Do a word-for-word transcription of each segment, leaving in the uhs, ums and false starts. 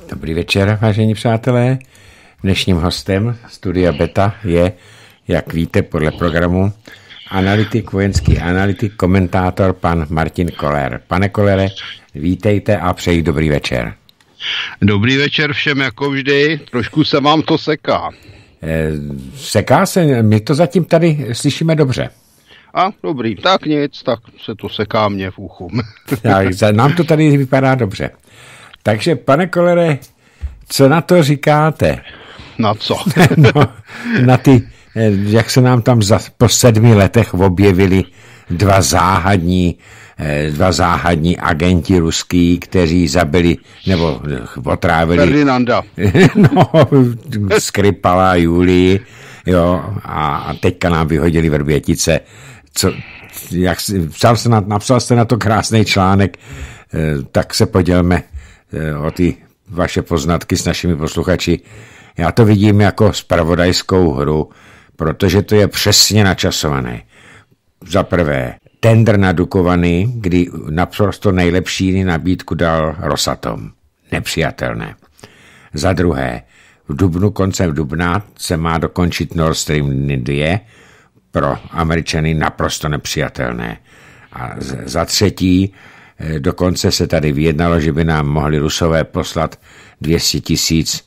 Dobrý večer, vážení přátelé. Dnešním hostem Studia Beta je, jak víte, podle programu analytik, vojenský analytik, komentátor pan Martin Koller. Pane Kollere, vítejte a přeji dobrý večer. Dobrý večer všem, jako vždy. Trošku se vám to seká. E, seká se, my to zatím tady slyšíme dobře. A dobrý, tak nic, tak se to seká mě v uchu. Tak, nám to tady vypadá dobře. Takže, pane Kollere, co na to říkáte? Na co? No, na ty, jak se nám tam za, po sedmi letech objevili dva záhadní, dva záhadní agenti ruský, kteří zabili, nebo otrávili... Ferdinanda. No, Skripala, Julii, jo, a teďka nám vyhodili Vrbětice. Co, jak, psal se na, napsal jste na to krásný článek, tak se podělme o ty vaše poznatky s našimi posluchači. Já to vidím jako zpravodajskou hru, protože to je přesně načasované. Za prvé, tendr na Dukovany, kdy naprosto nejlepší nabídku dal Rosatom. Nepřijatelné. Za druhé, v dubnu, koncem dubna se má dokončit Nord Stream dva, pro Američany naprosto nepřijatelné. A za třetí, dokonce se tady vyjednalo, že by nám mohli Rusové poslat dvě stě tisíc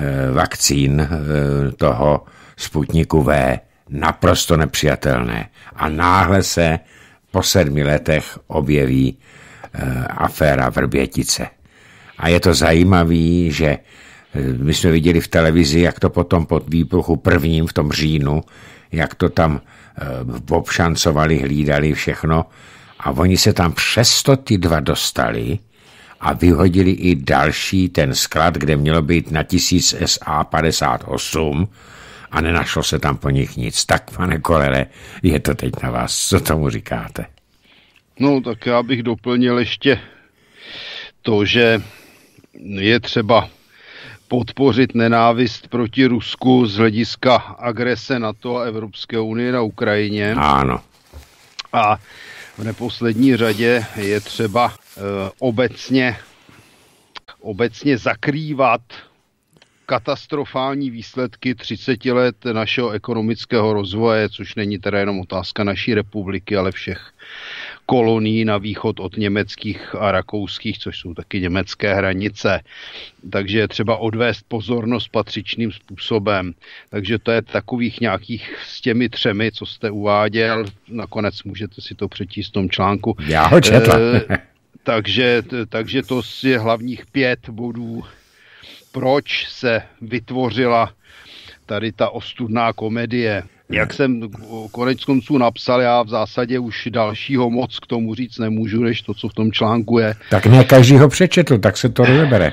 vakcín toho Sputniku V. Naprosto nepřijatelné. A náhle se po sedmi letech objeví aféra Vrbětice. A je to zajímavý, že my jsme viděli v televizi, jak to potom po výbuchu prvním v tom říjnu, jak to tam obšancovali, hlídali všechno. A oni se tam přesto ty dva dostali a vyhodili i další ten sklad, kde mělo být na tisíc S A padesát osm a nenašlo se tam po nich nic. Tak, pane Kollere, je to teď na vás. Co tomu říkáte? No, tak já bych doplnil ještě to, že je třeba podpořit nenávist proti Rusku z hlediska agrese NATO a Evropské unie na Ukrajině. Ano. A v neposlední řadě je třeba e, obecně, obecně zakrývat katastrofální výsledky třiceti let našeho ekonomického rozvoje, což není teda jenom otázka naší republiky, ale všech kolonií na východ od německých a rakouských, což jsou taky německé hranice. Takže je třeba odvést pozornost patřičným způsobem. Takže to je takových nějakých s těmi třemi, co jste uváděl. Nakonec můžete si to přečíst v tom článku. Já ho četl. E, takže, takže to je hlavních pět bodů, proč se vytvořila tady ta ostudná komedie. Jak jsem konec konců napsal, já v zásadě už dalšího moc k tomu říct nemůžu, než to, co v tom článku je. Tak ne každý ho přečetl, tak se to rozebere.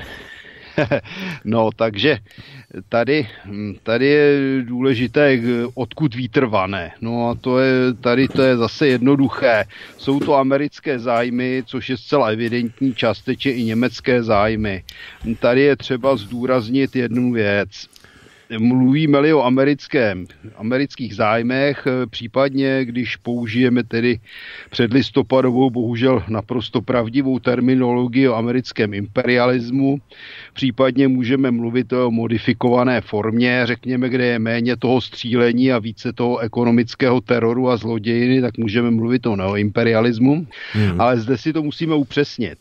No, takže tady, tady je důležité, odkud vítr vane. No a to je, tady to je zase jednoduché. Jsou to americké zájmy, což je zcela evidentní, částečně i německé zájmy. Tady je třeba zdůraznit jednu věc. Mluvíme-li o americkém, amerických zájmech, případně když použijeme tedy předlistopadovou, bohužel naprosto pravdivou terminologii o americkém imperialismu, případně můžeme mluvit o modifikované formě, řekněme, kde je méně toho střílení a více toho ekonomického teroru a zlodějiny, tak můžeme mluvit o neoimperialismu, hmm. ale zde si to musíme upřesnit.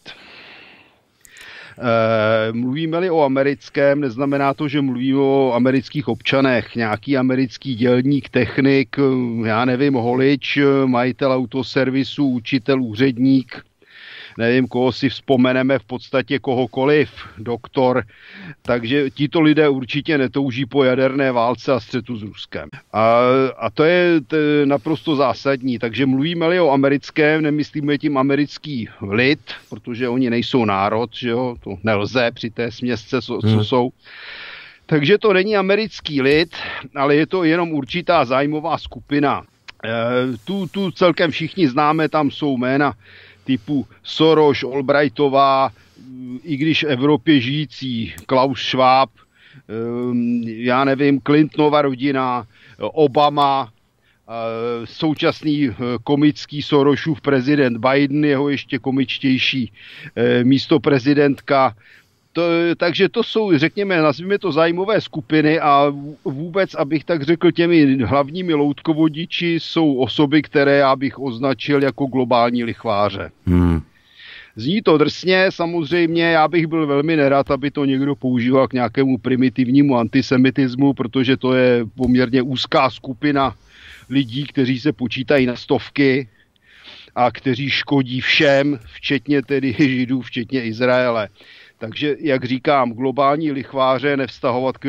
E, mluvíme-li o americkém, neznamená to, že mluvíme o amerických občanech. Nějaký americký dělník, technik, já nevím, holič, majitel autoservisu, učitel, úředník, nevím, koho si vzpomeneme, v podstatě kohokoliv, doktor. Takže tito lidé určitě netouží po jaderné válce a střetu s Ruskem. A, a to je to naprosto zásadní. Takže mluvíme-li o americkém, nemyslíme tím americký lid, protože oni nejsou národ, že jo, to nelze při té směsce, co, co hmm. jsou. Takže to není americký lid, ale je to jenom určitá zájmová skupina. E, tu, tu celkem všichni známe, tam jsou jména typu Soros, Albrightová, i když v Evropě žijící Klaus Schwab, já nevím, Clintonova rodina, Obama, současný komický Sorosův prezident Biden, jeho ještě komičtější místoprezidentka. to, takže to jsou, řekněme, nazvíme to zájmové skupiny a vůbec, abych tak řekl, těmi hlavními loutkovodiči jsou osoby, které já bych označil jako globální lichváře. Hmm. Zní to drsně, samozřejmě, já bych byl velmi nerad, aby to někdo používal k nějakému primitivnímu antisemitismu, protože to je poměrně úzká skupina lidí, kteří se počítají na stovky a kteří škodí všem, včetně tedy Židů, včetně Izraele. Takže, jak říkám, globální lichváře nevztahovat k,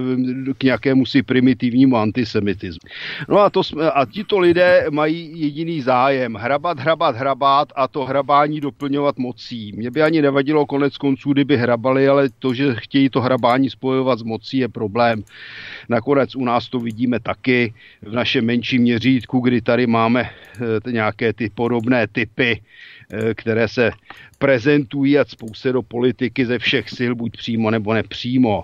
k nějakému si primitivnímu antisemitismu. No a, to, a tito lidé mají jediný zájem. Hrabat, hrabat, hrabat a to hrabání doplňovat mocí. Mně by ani nevadilo konec konců, kdyby hrabali, ale to, že chtějí to hrabání spojovat s mocí, je problém. Nakonec u nás to vidíme taky v našem menším měřítku, kdy tady máme nějaké ty podobné typy, které se prezentují a cpou se do politiky ze všech sil, buď přímo nebo nepřímo.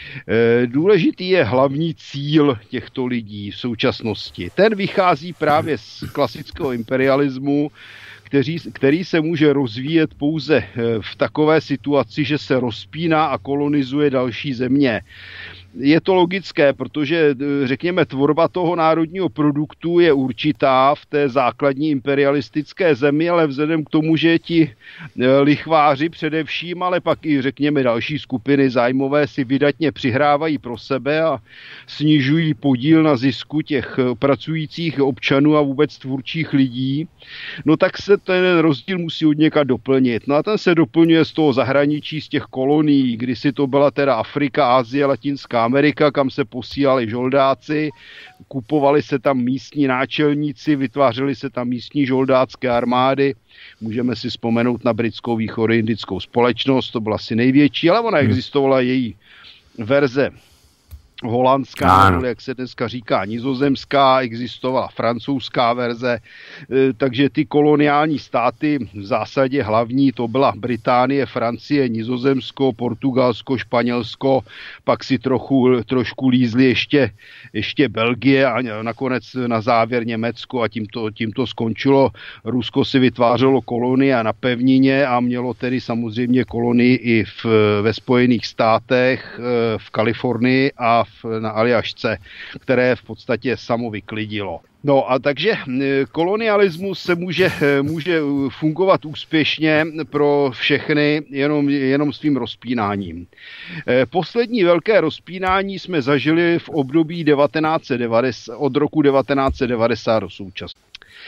Důležitý je hlavní cíl těchto lidí v současnosti. Ten vychází právě z klasického imperialismu, který, který se může rozvíjet pouze v takové situaci, že se rozpíná a kolonizuje další země. Je to logické, protože, řekněme, tvorba toho národního produktu je určitá v té základní imperialistické zemi, ale vzhledem k tomu, že ti lichváři především, ale pak i, řekněme, další skupiny zájmové si vydatně přihrávají pro sebe a snižují podíl na zisku těch pracujících občanů a vůbec tvůrčích lidí, no tak se ten rozdíl musí od někud doplnit. No a ten se doplňuje z toho zahraničí, z těch kolonií, kdysi to byla teda Afrika, Asie, Latinská Amerika, kam se posílali žoldáci, kupovali se tam místní náčelníci, vytvářely se tam místní žoldácké armády. Můžeme si vzpomenout na britskou východoindickou společnost, to byla asi největší, ale ona existovala její verze holandská, nebo jak se dneska říká nizozemská, existovala francouzská verze, takže ty koloniální státy v zásadě hlavní, to byla Británie, Francie, Nizozemsko, Portugalsko, Španělsko, pak si trochu, trošku lízli ještě, ještě Belgie a nakonec na závěr Německo a tím to, tím to skončilo. Rusko si vytvářelo kolonie na pevnině a mělo tedy samozřejmě kolonii i v, ve Spojených státech, v Kalifornii a na Aljašce, které v podstatě samo vyklidilo. No a takže kolonialismus se může, může fungovat úspěšně pro všechny jenom, jenom svým rozpínáním. Poslední velké rozpínání jsme zažili v období devatenáct set devadesát, od roku devatenáct set devadesát do současnosti.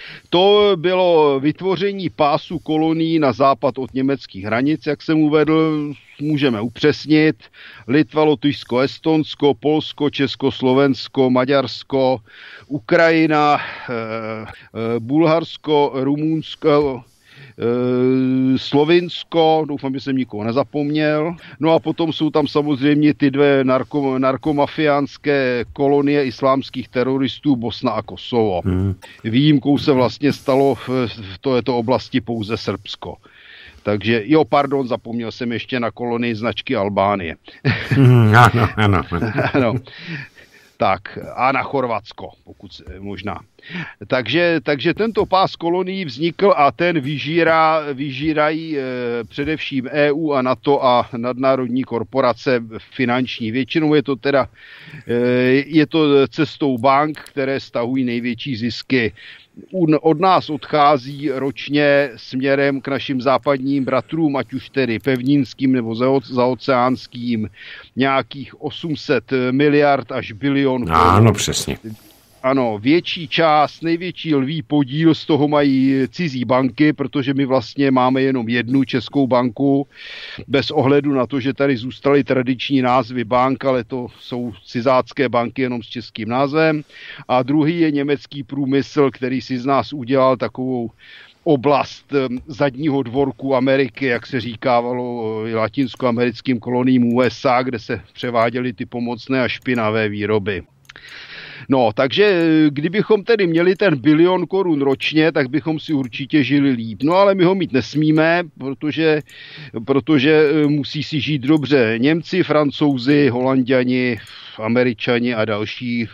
To bylo vytvoření pásu kolonií na západ od německých hranic, jak jsem uvedl, můžeme upřesnit. Litva, Lotyšsko, Estonsko, Polsko, Česko, Slovensko, Maďarsko, Ukrajina, Bulharsko, Rumunsko, Slovinsko, doufám, že jsem nikoho nezapomněl. No a potom jsou tam samozřejmě ty dvě narko, narkomafiánské kolonie islámských teroristů Bosna a Kosovo. Hmm. Výjimkou se vlastně stalo v, v této oblasti pouze Srbsko. Takže, jo, pardon, zapomněl jsem ještě na kolonii značky Albánie. Hmm, ano, ano. ano. Tak, a na Chorvatsko, pokud možná. Takže, takže tento pás kolonií vznikl a ten vyžírá, vyžírají e, především E U a NATO a nadnárodní korporace finanční. Většinou je to teda e, je to cestou bank, které stahují největší zisky. Od nás odchází ročně směrem k našim západním bratrům, ať už tedy pevninským nebo zaoceánským, nějakých osm set miliard až bilion. Ano, přesně. Ano, větší část, největší lví podíl z toho mají cizí banky, protože my vlastně máme jenom jednu českou banku, bez ohledu na to, že tady zůstaly tradiční názvy bank, ale to jsou cizácké banky jenom s českým názvem. A druhý je německý průmysl, který si z nás udělal takovou oblast zadního dvorku Ameriky, jak se říkávalo latinskoamerickým koloniím U S A, kde se převáděly ty pomocné a špinavé výroby. No, takže kdybychom tedy měli ten bilion korun ročně, tak bychom si určitě žili líp. No, ale my ho mít nesmíme, protože, protože musí si žít dobře Němci, Francouzi, Holanďani, Američani a další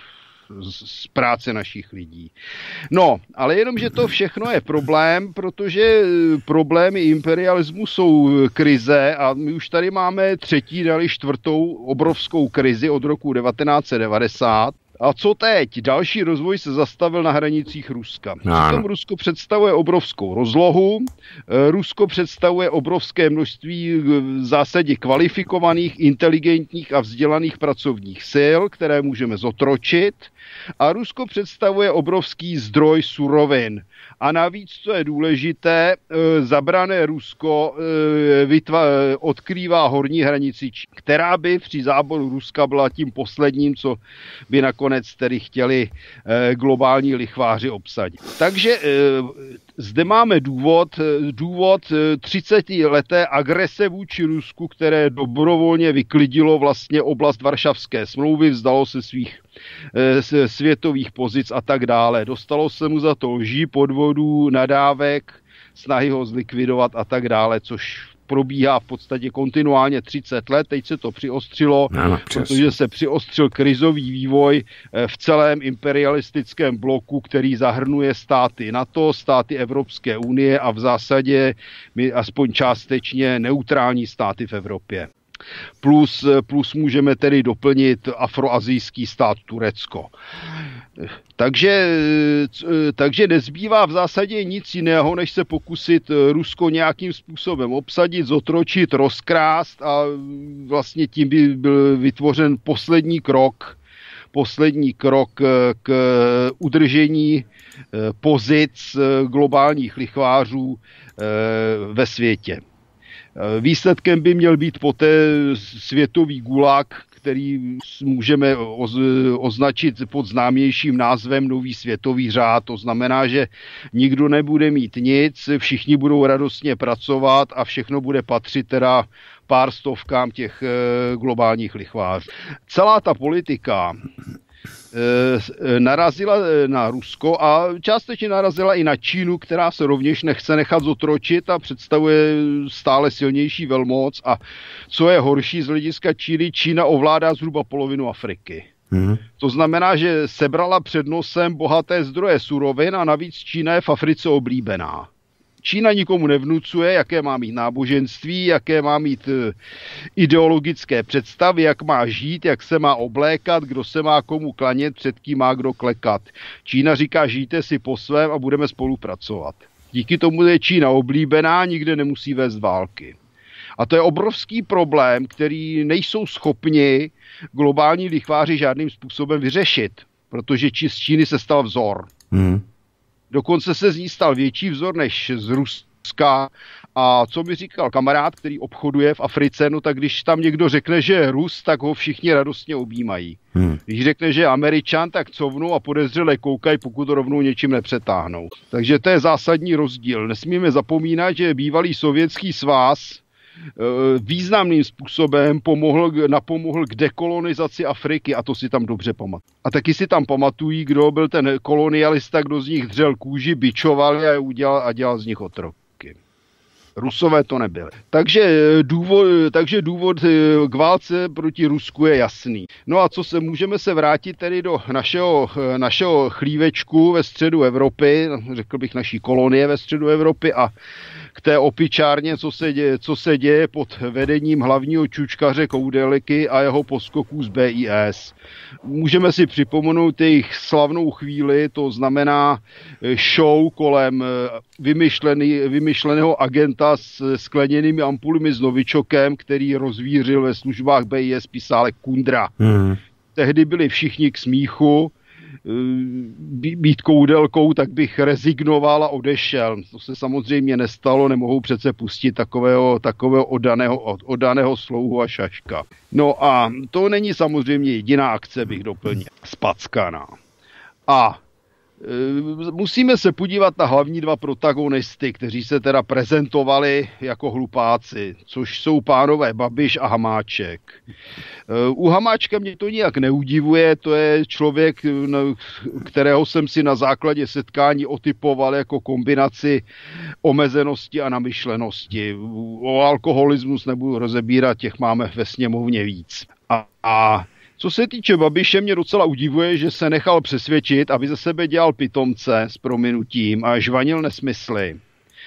z práce našich lidí. No, ale jenom, že to všechno je problém, protože problémy imperialismu jsou krize a my už tady máme třetí, dali čtvrtou obrovskou krizi od roku devatenáct set devadesát. A co teď? Další rozvoj se zastavil na hranicích Ruska. Přitom Rusko představuje obrovskou rozlohu, Rusko představuje obrovské množství v zásadě kvalifikovaných, inteligentních a vzdělaných pracovních sil, které můžeme zotročit. A Rusko představuje obrovský zdroj surovin. A navíc, co je důležité, zabrané Rusko vytva, odkrývá horní hranici, která by při záboru Ruska byla tím posledním, co by nakonec tedy chtěli globální lichváři obsadit. Takže zde máme důvod, důvod třicetileté agrese vůči Rusku, které dobrovolně vyklidilo vlastně oblast Varšavské smlouvy, vzdalo se svých světových pozic a tak dále. Dostalo se mu za to lží, podvodů, nadávek, snahy ho zlikvidovat a tak dále, což probíhá v podstatě kontinuálně třicet let. Teď se to přiostřilo, no, protože se přiostřil krizový vývoj v celém imperialistickém bloku, který zahrnuje státy NATO, státy Evropské unie a v zásadě my aspoň částečně neutrální státy v Evropě. Plus, plus můžeme tedy doplnit afroazijský stát Turecko. Takže, takže nezbývá v zásadě nic jiného, než se pokusit Rusko nějakým způsobem obsadit, zotročit, rozkrást a vlastně tím by byl vytvořen poslední krok, poslední krok k udržení pozic globálních lichvářů ve světě. Výsledkem by měl být poté světový gulag, který můžeme označit pod známějším názvem Nový světový řád. To znamená, že nikdo nebude mít nic, všichni budou radostně pracovat a všechno bude patřit teda pár stovkám těch globálních lichvářů. Celá ta politika narazila na Rusko a částečně narazila i na Čínu, která se rovněž nechce nechat zotročit a představuje stále silnější velmoc. A co je horší z hlediska Číny, Čína ovládá zhruba polovinu Afriky. Hmm. To znamená, že sebrala před nosem bohaté zdroje surovin a navíc Čína je v Africe oblíbená. Čína nikomu nevnucuje, jaké má mít náboženství, jaké má mít ideologické představy, jak má žít, jak se má oblékat, kdo se má komu klanět, před kým má kdo klekat. Čína říká, žijte si po svém a budeme spolupracovat. Díky tomu je Čína oblíbená, nikde nemusí vést války. A to je obrovský problém, který nejsou schopni globální lichváři žádným způsobem vyřešit, protože z Číny se stal vzor. Hmm. Dokonce se z ní stal větší vzor než z Ruska. A co mi říkal kamarád, který obchoduje v Africe, no tak když tam někdo řekne, že je Rus, tak ho všichni radostně objímají. Hmm. Když řekne, že je Američan, tak covnou a podezřele koukají, pokud to rovnou něčím nepřetáhnou. Takže to je zásadní rozdíl. Nesmíme zapomínat, že bývalý Sovětský svaz významným způsobem pomohl, napomohl k dekolonizaci Afriky a to si tam dobře pamatují. A taky si tam pamatují, kdo byl ten kolonialista, kdo z nich dřel kůži, bičoval a udělal a dělal z nich otroky. Rusové to nebyli. Takže důvod, takže důvod k válce proti Rusku je jasný. No a co se, můžeme se vrátit tedy do našeho, našeho chlívečku ve středu Evropy, řekl bych naší kolonie ve středu Evropy a k té opičárně, co se děje, co se děje pod vedením hlavního čučkaře Koudeliky a jeho poskoků z B I S. Můžeme si připomenout jejich slavnou chvíli, to znamená show kolem vymyšlený, vymyšleného agenta s skleněnými ampulemi s novičokem, který rozvířil ve službách B I S pisálek Kundra. Hmm. Tehdy byli všichni k smíchu, být Koudelkou, tak bych rezignoval a odešel. To se samozřejmě nestalo, nemohou přece pustit takového, takového oddaného, oddaného slouhu a šaška. No a to není samozřejmě jediná akce, bych doplnil. Spackaná. A e, musíme se podívat na hlavní dva protagonisty, kteří se teda prezentovali jako hlupáci, což jsou pánové Babiš a Hamáček. U Hamáčka mě to nijak neudivuje, to je člověk, kterého jsem si na základě setkání otypoval jako kombinaci omezenosti a namyšlenosti. O alkoholismus nebudu rozebírat, těch máme ve sněmovně víc. A, a Co se týče Babiše, mě docela udivuje, že se nechal přesvědčit, aby ze sebe dělal pitomce s prominutím a žvanil nesmysly.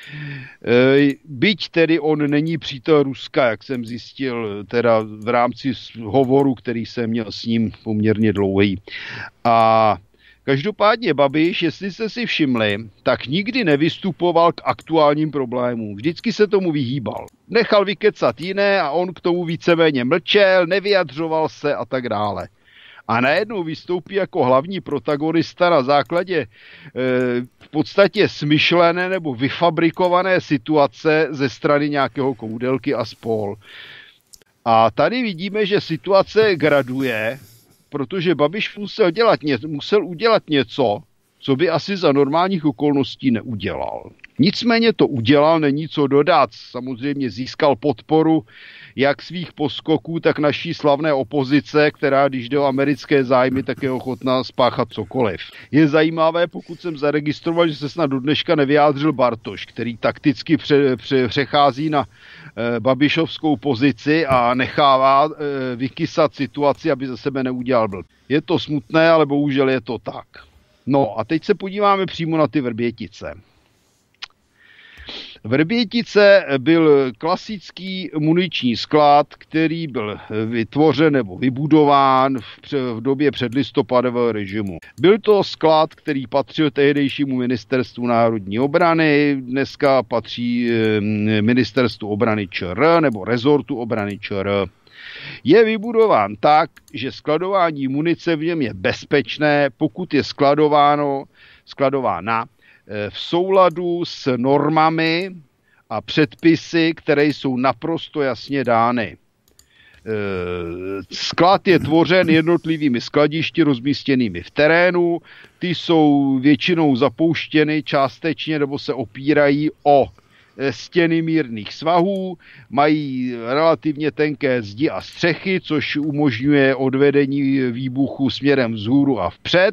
Byť tedy on není přítel Ruska, jak jsem zjistil teda v rámci hovoru, který jsem měl s ním poměrně dlouhý. A každopádně Babiš, jestli jste si všimli, tak nikdy nevystupoval k aktuálním problémům. Vždycky se tomu vyhýbal. Nechal vykecat jiné a on k tomu víceméně mlčel, nevyjadřoval se a tak dále. A najednou vystoupí jako hlavní protagonista na základě e, v podstatě smyšlené nebo vyfabrikované situace ze strany nějakého Koudelky a spol. A tady vidíme, že situace graduje, protože Babiš musel, dělat ně, musel udělat něco, co by asi za normálních okolností neudělal. Nicméně to udělal, není co dodat. Samozřejmě získal podporu jak svých poskoků, tak naší slavné opozice, která, když jde o americké zájmy, tak je ochotná spáchat cokoliv. Je zajímavé, pokud jsem zaregistroval, že se snad do dneška nevyjádřil Bartoš, který takticky pře, pře, přechází na e, babišovskou pozici a nechává e, vykysat situaci, aby ze sebe neudělal blb. Je to smutné, ale bohužel je to tak. No a teď se podíváme přímo na ty Vrbětice. Vrbětice byl klasický muniční sklad, který byl vytvořen nebo vybudován v, v době předlistopadového režimu. Byl to sklad, který patřil tehdejšímu ministerstvu národní obrany, dneska patří ministerstvu obrany ČR nebo rezortu obrany ČR. Je vybudován tak, že skladování munice v něm je bezpečné, pokud je skladováno, skladována v souladu s normami a předpisy, které jsou naprosto jasně dány. Sklad je tvořen jednotlivými skladišti rozmístěnými v terénu. Ty jsou většinou zapouštěny částečně nebo se opírají o stěny mírných svahů, mají relativně tenké zdi a střechy, což umožňuje odvedení výbuchu směrem vzhůru a vpřed.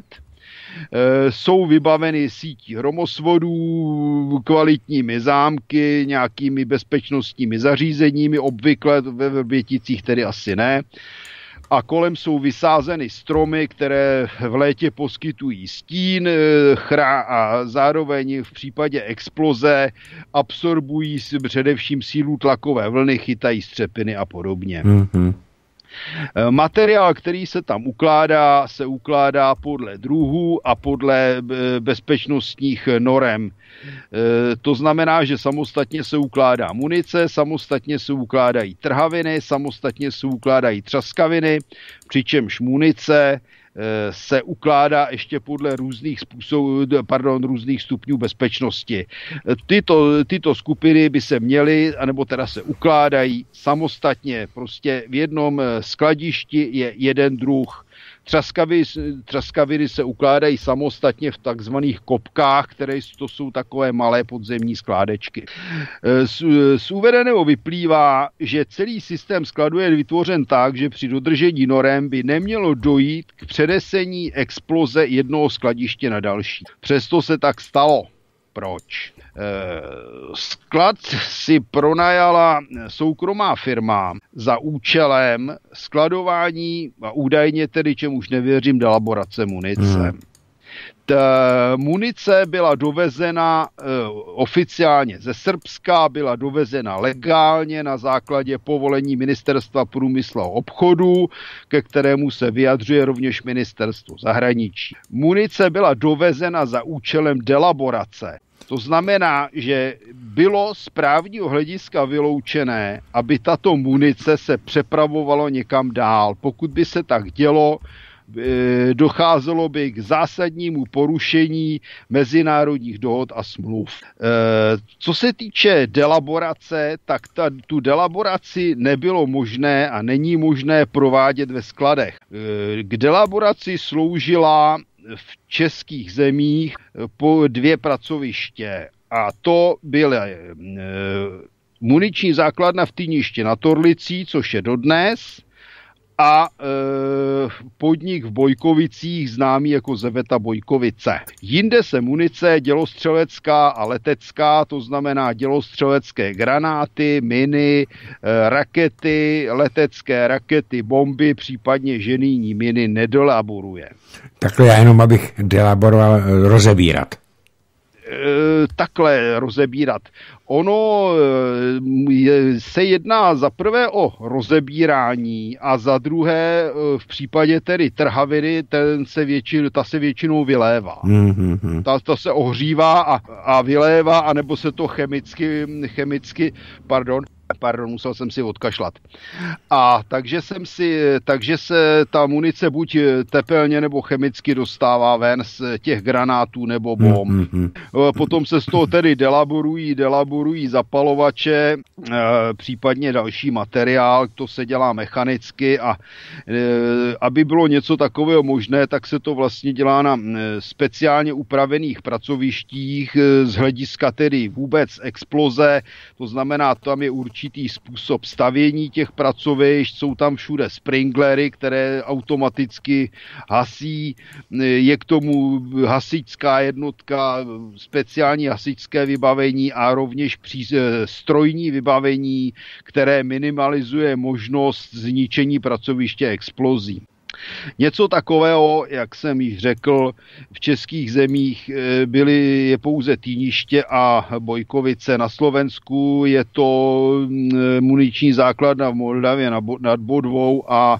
Jsou vybaveny sítí hromosvodů, kvalitními zámky, nějakými bezpečnostními zařízeními, obvykle ve Vrběticích tedy asi ne. A kolem jsou vysázeny stromy, které v létě poskytují stín a zároveň v případě exploze absorbují především sílu tlakové vlny, chytají střepiny a podobně. Mm-hmm. Materiál, který se tam ukládá, se ukládá podle druhů a podle bezpečnostních norem. To znamená, že samostatně se ukládá munice, samostatně se ukládají trhaviny, samostatně se ukládají třaskaviny, přičemž munice se ukládá ještě podle různých způsobů, pardon, různých stupňů bezpečnosti. Tyto, tyto skupiny by se měly, anebo teda se ukládají samostatně. Prostě v jednom skladišti je jeden druh. Třaskaviny, třaskaviny se ukládají samostatně v takzvaných kopkách, které to jsou takové malé podzemní skládečky. Z, z uvedeného vyplývá, že celý systém skladu je vytvořen tak, že při dodržení norem by nemělo dojít k přenesení exploze jednoho skladiště na další. Přesto se tak stalo. Proč? Sklad si pronajala soukromá firma za účelem skladování a údajně tedy, čemuž nevěřím, delaborace munice. Hmm. Ta munice byla dovezena e, oficiálně ze Srbska, byla dovezena legálně na základě povolení Ministerstva průmyslu a obchodu, ke kterému se vyjadřuje rovněž Ministerstvo zahraničí. Munice byla dovezena za účelem delaborace. To znamená, že bylo z právního hlediska vyloučené, aby tato munice se přepravovalo někam dál. Pokud by se tak dělo, docházelo by k zásadnímu porušení mezinárodních dohod a smluv. Co se týče delaborace, tak ta, tu delaboraci nebylo možné a není možné provádět ve skladech. K delaboraci sloužila v českých zemích po dvě pracoviště a to byla e, muniční základna v Týništi nad Orlicí, což je dodnes, a e, podnik v Bojkovicích známý jako Zeveta Bojkovice. Jinde se munice dělostřelecká a letecká, to znamená dělostřelecké granáty, miny, e, rakety, letecké rakety, bomby, případně ženijní miny nedelaboruje. Takhle já jenom, abych delaboroval, rozebírat. Takhle rozebírat. Ono je, se jedná za prvé o rozebírání a za druhé v případě tedy trhaviny ten se většin, ta se většinou vylévá. Mm-hmm. Ta, ta se ohřívá a, a vylévá, anebo se to chemicky, chemicky pardon, Pardon, musel jsem si odkašlat. A takže jsem si, takže se ta munice buď tepelně nebo chemicky dostává ven z těch granátů nebo bomb. Mm-hmm. Potom se z toho tedy delaborují, delaborují zapalovače, případně další materiál, to se dělá mechanicky a aby bylo něco takového možné, tak se to vlastně dělá na speciálně upravených pracovištích z hlediska tedy vůbec exploze, to znamená, tam je určitě určitý způsob stavění těch pracovišť, jsou tam všude sprinklery, které automaticky hasí, je k tomu hasičská jednotka, speciální hasičské vybavení a rovněž pří, strojní vybavení, které minimalizuje možnost zničení pracoviště explozí. Něco takového, jak jsem již řekl, v českých zemích byly je pouze Týniště a Bojkovice. Na Slovensku je to muniční základna v Moldavě nad Bodvou a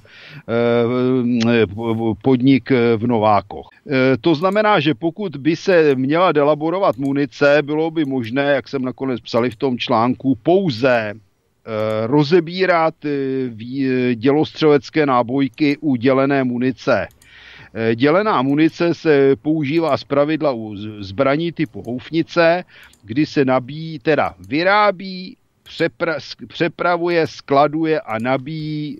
podnik v Novákoch. To znamená, že pokud by se měla delaborovat munice, bylo by možné, jak jsem nakonec psali v tom článku, pouze rozebírat dělostřelecké nábojky u dělené munice. Dělená munice se používá zpravidla u zbraní typu houfnice, kdy se nabíjí, teda vyrábí, přepra, přepravuje, skladuje a nabíjí e,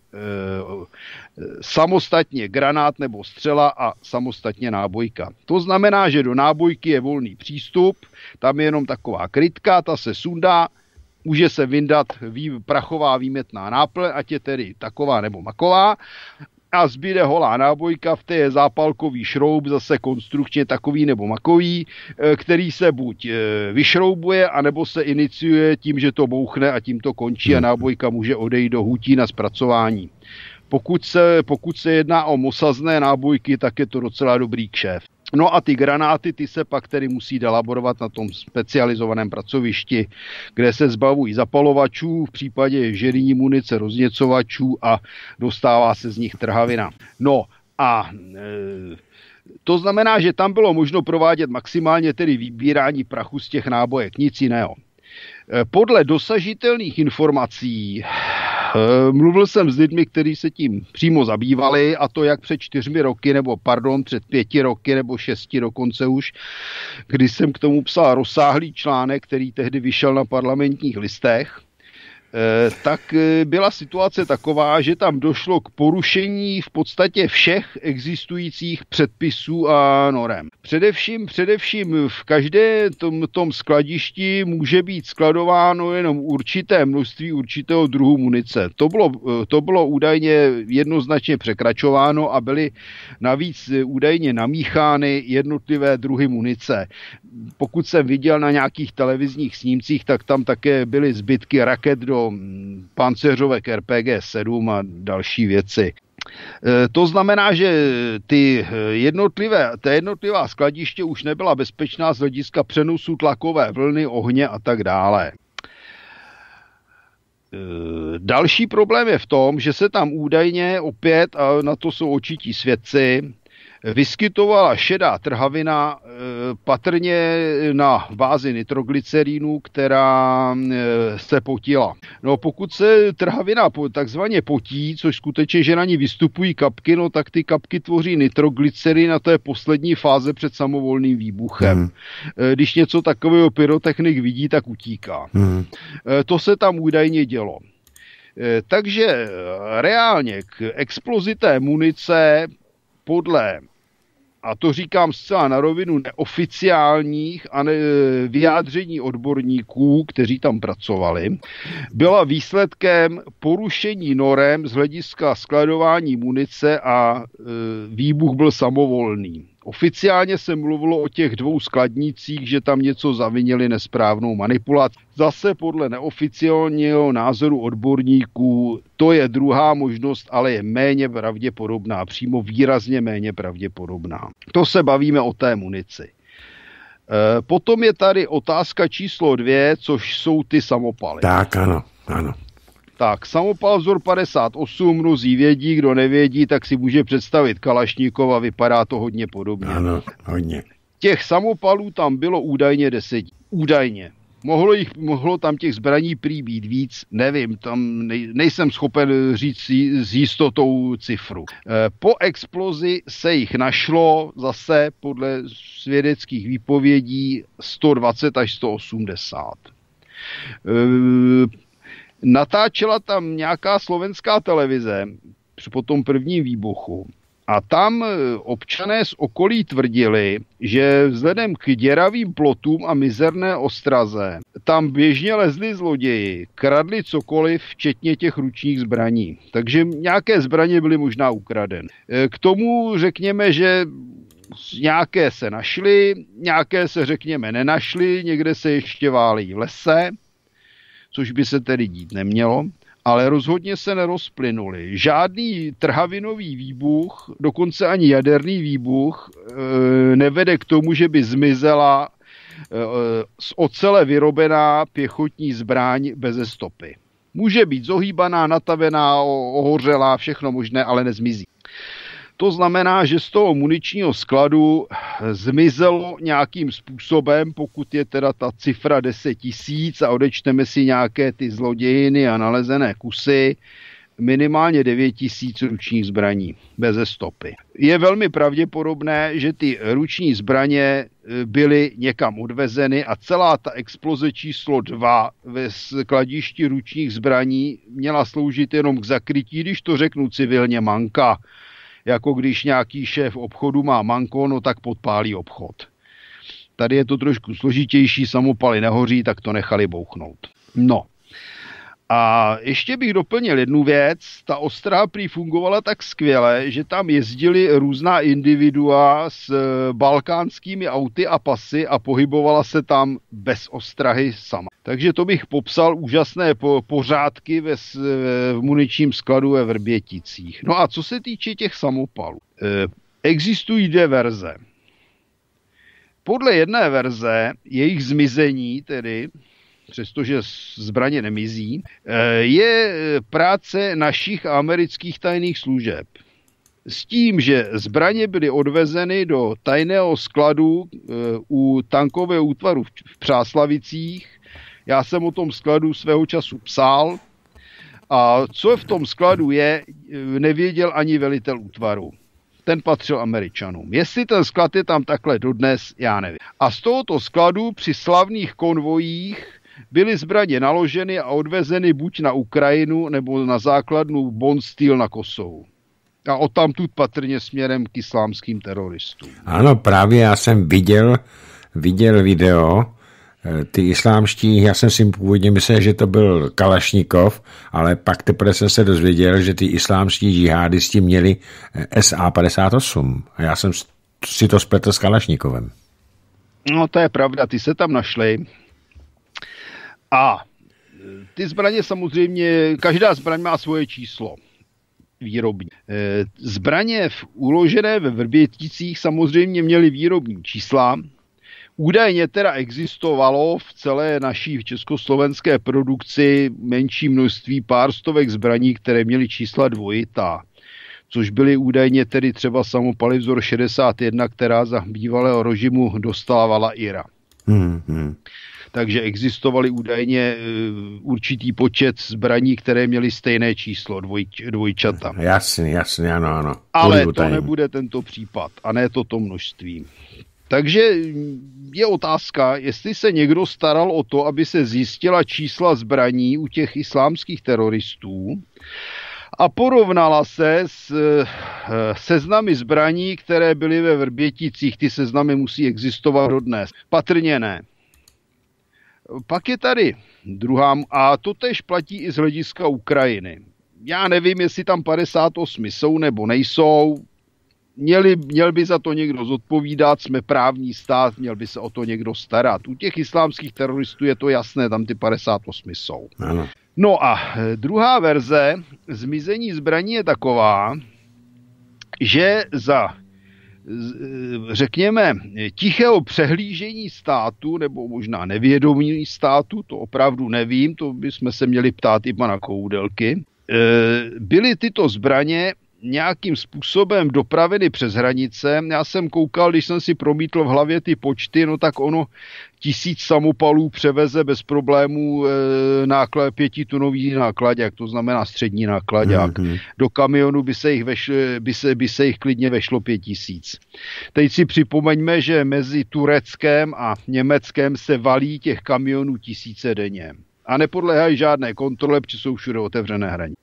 samostatně granát nebo střela a samostatně nábojka. To znamená, že do nábojky je volný přístup, tam je jenom taková krytka, ta se sundá, může se vyndat vý, prachová výmetná náplň, ať je tedy taková nebo maková, a zbyde holá nábojka, v té je zápalkový šroub, zase konstrukčně takový nebo makový, který se buď vyšroubuje, anebo se iniciuje tím, že to bouchne a tím to končí a nábojka může odejít do hutí na zpracování. Pokud se, pokud se jedná o mosazné nábojky, tak je to docela dobrý kšeft. No a ty granáty, ty se pak tedy musí delaborovat na tom specializovaném pracovišti, kde se zbavují zapalovačů, v případě ženijní munice rozněcovačů a dostává se z nich trhavina. No a e, to znamená, že tam bylo možno provádět maximálně tedy vybírání prachu z těch nábojek, nic jiného. E, podle dosažitelných informací mluvil jsem s lidmi, kteří se tím přímo zabývali, a to jak před čtyřmi roky, nebo pardon, před pěti roky, nebo šesti dokonce už, kdy jsem k tomu psal rozsáhlý článek, který tehdy vyšel na Parlamentních listech, tak byla situace taková, že tam došlo k porušení v podstatě všech existujících předpisů a norem. Především, především v každé tom, tom skladišti může být skladováno jenom určité množství určitého druhu munice. To bylo, to bylo údajně jednoznačně překračováno a byly navíc údajně namíchány jednotlivé druhy munice. Pokud jsem viděl na nějakých televizních snímcích, tak tam také byly zbytky raket do pancéřovek R P G sedm a další věci. To znamená, že ty jednotlivé, ta jednotlivá skladiště už nebyla bezpečná z hlediska přenosu tlakové vlny, ohně a tak dále. Další problém je v tom, že se tam údajně opět, a na to jsou očití svědci, vyskytovala šedá trhavina patrně na bázi nitroglycerínu, která se potila. No pokud se trhavina takzvaně potí, což skutečně, že na ní vystupují kapky, no tak ty kapky tvoří nitroglycerin a to je poslední fáze před samovolným výbuchem. Hmm. Když něco takového pyrotechnik vidí, tak utíká. Hmm. To se tam údajně dělo. Takže reálně k explozi té munice podle a to říkám zcela na rovinu, neoficiálních a ne, vyjádření odborníků, kteří tam pracovali, byla výsledkem porušení norem z hlediska skladování munice a e, výbuch byl samovolný. Oficiálně se mluvilo o těch dvou skladnících, že tam něco zavinili nesprávnou manipulaci. Zase podle neoficiálního názoru odborníků to je druhá možnost, ale je méně pravděpodobná, přímo výrazně méně pravděpodobná. To se bavíme o té munici. E, potom je tady otázka číslo dvě, což jsou ty samopaly. Tak, ano, ano. Tak, samopal vzor padesát osm, mnozí vědí, kdo nevědí, tak si může představit Kalašnikova, vypadá to hodně podobně. Ano, hodně. Těch samopalů tam bylo údajně deset. Údajně. Mohlo, jich, mohlo tam těch zbraní prý být víc, nevím, tam nej, nejsem schopen říct s jistotou cifru. Po explozi se jich našlo zase podle svědeckých výpovědí sto dvacet až sto osmdesát. Natáčela tam nějaká slovenská televize po tom prvním výbuchu a tam občané z okolí tvrdili, že vzhledem k děravým plotům a mizerné ostraze tam běžně lezli zloději, kradli cokoliv, včetně těch ručních zbraní. Takže nějaké zbraně byly možná ukradeny. K tomu řekněme, že nějaké se našly, nějaké se řekněme nenašly, někde se ještě válí v lese, což by se tedy dít nemělo, ale rozhodně se nerozplynuli. Žádný trhavinový výbuch, dokonce ani jaderný výbuch, nevede k tomu, že by zmizela z ocele vyrobená pěchotní zbraň beze stopy. Může být zohýbaná, natavená, ohořelá, všechno možné, ale nezmizí. To znamená, že z toho muničního skladu zmizelo nějakým způsobem, pokud je teda ta cifra deset tisíc a odečteme si nějaké ty zlodějiny a nalezené kusy, minimálně devět tisíc ručních zbraní beze stopy. Je velmi pravděpodobné, že ty ruční zbraně byly někam odvezeny a celá ta exploze číslo dva ve skladišti ručních zbraní měla sloužit jenom k zakrytí, když to řeknu civilně, manka. Jako když nějaký šéf obchodu má manko, no tak podpálí obchod. Tady je to trošku složitější, samopaly nehoří, tak to nechali bouchnout. No. A ještě bych doplnil jednu věc. Ta ostraha prý fungovala tak skvěle, že tam jezdili různá individua s balkánskými auty a pasy a pohybovala se tam bez ostrahy sama. Takže to bych popsal úžasné po- pořádky ve, v muničním skladu ve Vrběticích. No a co se týče těch samopalů. E, existují dvě verze. Podle jedné verze jejich zmizení, tedy přestože zbraně nemizí, je práce našich a amerických tajných služeb. S tím, že zbraně byly odvezeny do tajného skladu u tankového útvaru v Přáslavicích. Já jsem o tom skladu svého času psal a co v tom skladu je, nevěděl ani velitel útvaru. Ten patřil Američanům. Jestli ten sklad je tam takhle dodnes, já nevím. A z tohoto skladu při slavných konvojích byly zbraně naloženy a odvezeny buď na Ukrajinu, nebo na základnu Bondsteel na Kosovu. A odtamtud patrně směrem k islámským teroristům. Ano, právě já jsem viděl, viděl video, ty islámští, já jsem si původně myslel, že to byl Kalašnikov, ale pak teprve jsem se dozvěděl, že ty islámští džihádisti měli S A padesát osm. A já jsem si to spletl s Kalašnikovem. No to je pravda, ty se tam našli. A ty zbraně samozřejmě, každá zbraň má svoje číslo výrobní. Zbraně v uložené ve Vrběticích samozřejmě měly výrobní čísla. Údajně teda existovalo v celé naší československé produkci menší množství pár stovek zbraní, které měly čísla dvojitá, což byly údajně tedy třeba samopaly vzor šedesát jedna, která za bývalého režimu dostávala Ira. Hmm, hmm. Takže existovaly údajně určitý počet zbraní, které měly stejné číslo, dvoj, dvojčata. Jasně, jasně, ano, ano. Ale to nebude tento případ a ne toto množství. Takže je otázka, jestli se někdo staral o to, aby se zjistila čísla zbraní u těch islámských teroristů, a porovnala se s seznamy zbraní, které byly ve Vrběticích. Ty seznamy musí existovat dodnes. Patrně ne. Pak je tady druhá, a to též platí i z hlediska Ukrajiny. Já nevím, jestli tam padesát osm jsou nebo nejsou. Měli, měl by za to někdo zodpovídat, jsme právní stát, měl by se o to někdo starat. U těch islámských teroristů je to jasné, tam ty padesát osm jsou. Ano. No a druhá verze zmizení zbraní je taková, že za, řekněme, tichého přehlížení státu, nebo možná nevědomí státu, to opravdu nevím, to bychom se měli ptát i pana Koudelky, byly tyto zbraně nějakým způsobem dopraveny přes hranice. Já jsem koukal, když jsem si promítl v hlavě ty počty, no tak ono tisíc samopalů převeze bez problémů e, náklad, pětitunový nákladák, to znamená střední nákladák. Mm-hmm. Do kamionu by se jich, vešlo, by se, by se jich klidně vešlo pět tisíc. Teď si připomeňme, že mezi Tureckem a Německem se valí těch kamionů tisíce denně. A nepodléhají žádné kontrole, protože jsou všude otevřené hranice.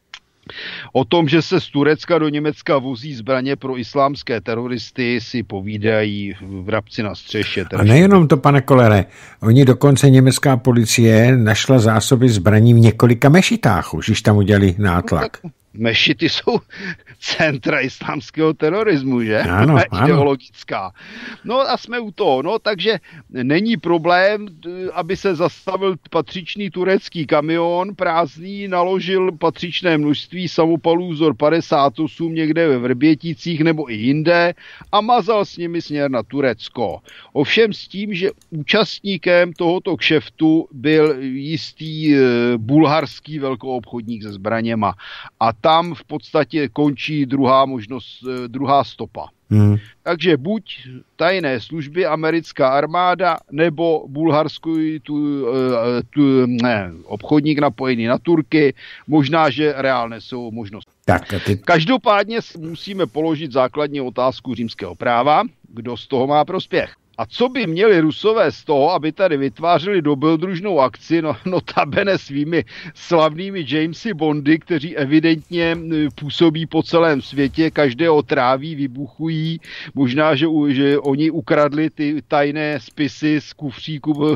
O tom, že se z Turecka do Německa vozí zbraně pro islámské teroristy, si povídají vrabci na střeše. A nejenom to, pane Kolere, oni dokonce německá policie našla zásoby zbraní v několika mešitách, už když tam udělali nátlak. No, mešity jsou centra islámského terorismu, že? Ano, ideologická. No a jsme u toho, no takže není problém, aby se zastavil patřičný turecký kamion, prázdný, naložil patřičné množství samopalů vzor padesát osm někde ve Vrběticích nebo i jinde a mazal s nimi směr na Turecko. Ovšem s tím, že účastníkem tohoto kšeftu byl jistý e, bulharský velkoobchodník se zbraněma a tam v podstatě končí druhá možnost, druhá stopa. Hmm. Takže buď tajné služby, americká armáda, nebo bulharský tu, tu, ne, obchodník napojený na Turky, možná, že reálné jsou možnosti. Tak, ty... Každopádně musíme položit základní otázku římského práva, kdo z toho má prospěch. A co by měli Rusové z toho, aby tady vytvářeli dobrodružnou akci, no, notabene svými slavnými Jamesy Bondy, kteří evidentně působí po celém světě, každého tráví, vybuchují, možná, že, že oni ukradli ty tajné spisy z kufříku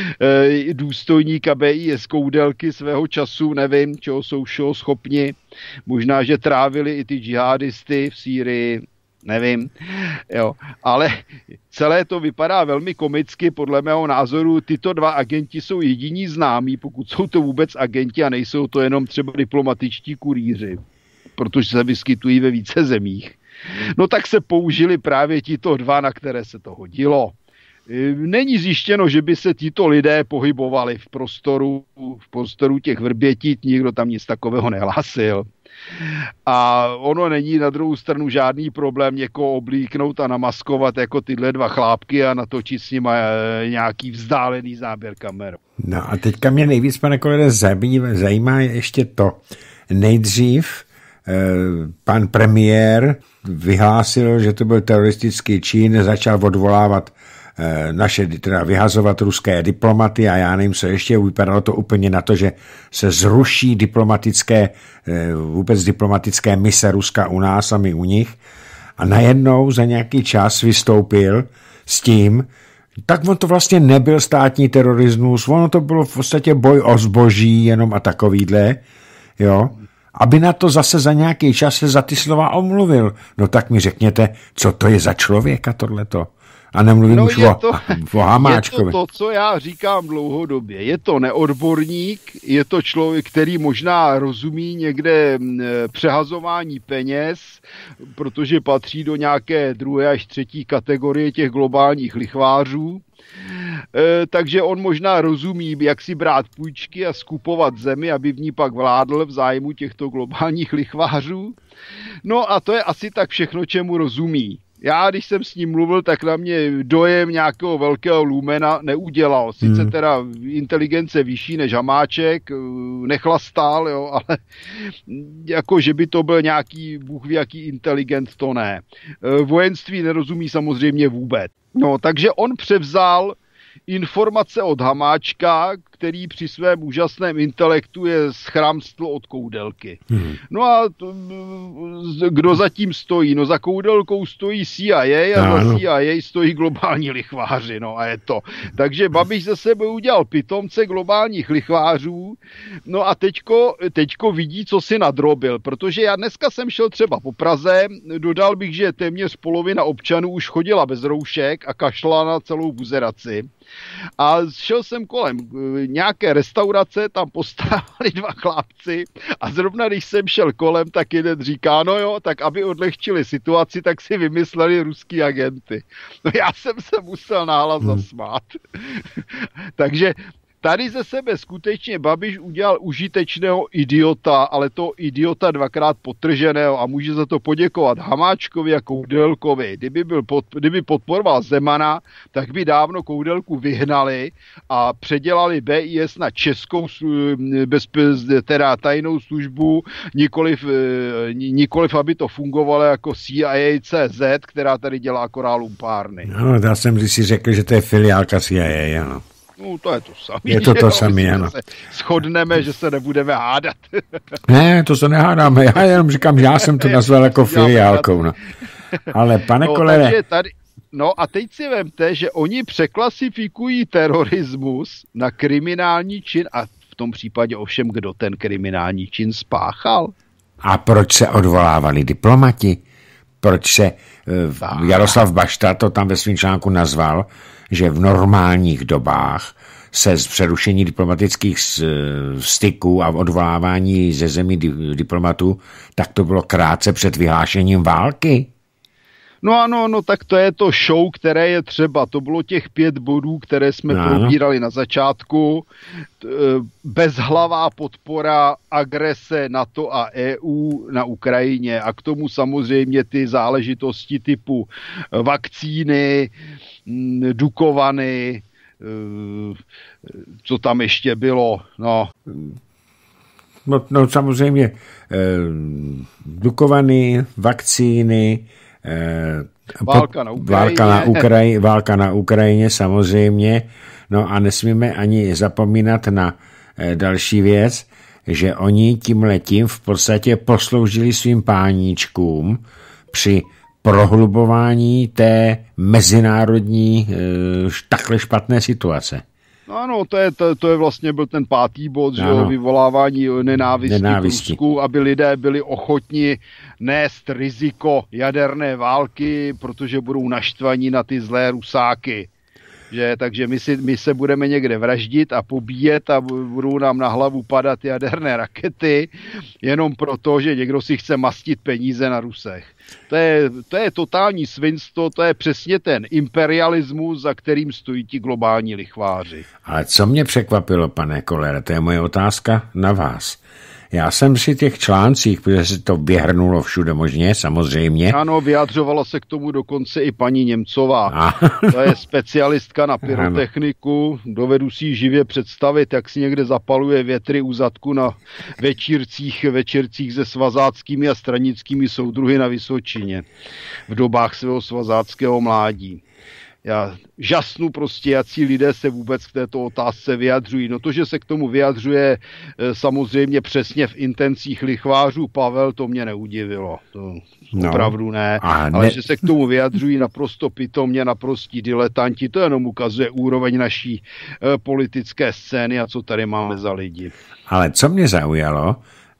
e, důstojníka B I S Koudelky svého času, nevím, čeho jsou všeho schopni, možná, že trávili i ty džihadisty v Sýrii, nevím, jo, ale celé to vypadá velmi komicky, podle mého názoru tyto dva agenti jsou jediní známí, pokud jsou to vůbec agenti a nejsou to jenom třeba diplomatičtí kurýři, protože se vyskytují ve více zemích. No tak se použili právě tito dva, na které se to hodilo. Není zjištěno, že by se tito lidé pohybovali v prostoru, v prostoru těch Vrbětic, nikdo tam nic takového nehlásil. A ono není na druhou stranu žádný problém někoho oblíknout a namaskovat jako tyhle dva chlápky a natočit s nimi nějaký vzdálený záběr kamerou. No a teďka mě nejvíc, pane Kolere, zajímá ještě to. Nejdřív eh, pan premiér vyhlásil, že to byl teroristický čin, začal odvolávat naše, teda vyhazovat ruské diplomaty a já nevím, co ještě, vypadalo to úplně na to, že se zruší diplomatické, vůbec diplomatické mise Ruska u nás a my u nich a najednou za nějaký čas vystoupil s tím, tak on to vlastně nebyl státní terorismus, ono to bylo v podstatě boj o zboží jenom a takovýhle, jo, aby na to zase za nějaký čas se za ty slova omluvil. No tak mi řekněte, co to je za člověka tohleto? A nemluvím no už je o, to, o Hamáčkovi. Je to to, co já říkám dlouhodobě. Je to neodborník, je to člověk, který možná rozumí někde přehazování peněz, protože patří do nějaké druhé až třetí kategorie těch globálních lichvářů. E, takže on možná rozumí, jak si brát půjčky a skupovat zemi, aby v ní pak vládl v zájmu těchto globálních lichvářů. No a to je asi tak všechno, čemu rozumí. Já, když jsem s ním mluvil, tak na mě dojem nějakého velkého lumena neudělal. Sice teda inteligence vyšší než Hamáček, nechlastal, jo, ale jako, že by to byl nějaký, bůh ví jaký inteligent, to ne. Vojenství nerozumí samozřejmě vůbec. No, takže on převzal informace od Hamáčka, který při svém úžasném intelektu je schramstl od Koudelky. Hmm. No a to, kdo za tím stojí? No za Koudelkou stojí C I A a za C I A stojí globální lichváři, no a je to. Takže Babiš ze sebe udělal pitomce globálních lichvářů, no a teďko, teďko vidí, co si nadrobil, protože já dneska jsem šel třeba po Praze, dodal bych, že téměř polovina občanů už chodila bez roušek a kašla na celou buzeraci. A šel jsem kolem nějaké restaurace, tam postávali dva chlapci a zrovna když jsem šel kolem, tak jeden říká, no jo, tak aby odlehčili situaci, tak si vymysleli ruský agenty. No já jsem se musel nahlas hmm. zasmát. Takže tady ze sebe skutečně Babiš udělal užitečného idiota, ale to idiota dvakrát potrženého a může za to poděkovat Hamáčkovi a Koudelkovi. Kdyby, byl pod, kdyby podporoval Zemana, tak by dávno Koudelku vyhnali a předělali B I S na českou bezpez, teda tajnou službu, nikoliv, nikoliv, aby to fungovalo jako C I A C Z, která tady dělá akorát lumpárny. No, já jsem si řekl, že to je filiálka C I A, ano. No, to je to samé. Je to to samé, ano. Shodneme, že se nebudeme hádat. Ne, to se nehádáme. Já jenom říkám, že já jsem to nazval jako filiálkou. No. Ale pane no, Kollere... Tady, no a teď si vemte, že oni překlasifikují terorismus na kriminální čin a v tom případě ovšem, kdo ten kriminální čin spáchal. A proč se odvolávali diplomati? Proč se uh, Jaroslav Bašta to tam ve svým článku nazval, že v normálních dobách se z přerušení diplomatických styků a odvolávání ze zemí diplomatů, tak to bylo krátce před vyhlášením války. No ano, no tak to je to show, které je třeba. To bylo těch pět bodů, které jsme no. probírali na začátku. Bezhlavá podpora agrese NATO a E U na Ukrajině a k tomu samozřejmě ty záležitosti typu vakcíny, Dukovany, co tam ještě bylo, no. No, no samozřejmě Dukovany, vakcíny, válka na Ukrajině. Válka na, Ukraji, válka na Ukrajině samozřejmě, no a nesmíme ani zapomínat na další věc, že oni tímhletím v podstatě posloužili svým páníčkům při prohlubování té mezinárodní takhle špatné situace. No ano, to je, to, to je vlastně byl ten pátý bod, že jo, vyvolávání nenávisti, nenávisti. k Rusku, aby lidé byli ochotni nést riziko jaderné války, protože budou naštvaní na ty zlé Rusáky. Že, takže my, si, my se budeme někde vraždit a pobíjet a budou nám na hlavu padat jaderné rakety jenom proto, že někdo si chce mastit peníze na Rusech. To je, to je totální svinstvo, to je přesně ten imperialismus, za kterým stojí ti globální lichváři. Ale co mě překvapilo, pane Kollere, to je moje otázka na vás. Já jsem si těch článcích, protože se to vyhrnulo všude možně, samozřejmě. Ano, vyjadřovala se k tomu dokonce i paní Němcová. A. To je specialistka na pyrotechniku. Dovedu si ji živě představit, jak si někde zapaluje větry u zadku na večírcích, večírcích se svazáckými a stranickými soudruhy na Vysočině v dobách svého svazáckého mládí. Já žasnu prostě, jací lidé se vůbec k této otázce vyjadřují. No to, že se k tomu vyjadřuje samozřejmě přesně v intencích lichvářů Pavel, to mě neudivilo. To no, opravdu ne. ne. Ale že se k tomu vyjadřují naprosto pitomně, naprostí diletanti, to jenom ukazuje úroveň naší eh, politické scény a co tady máme za lidi. Ale co mě zaujalo,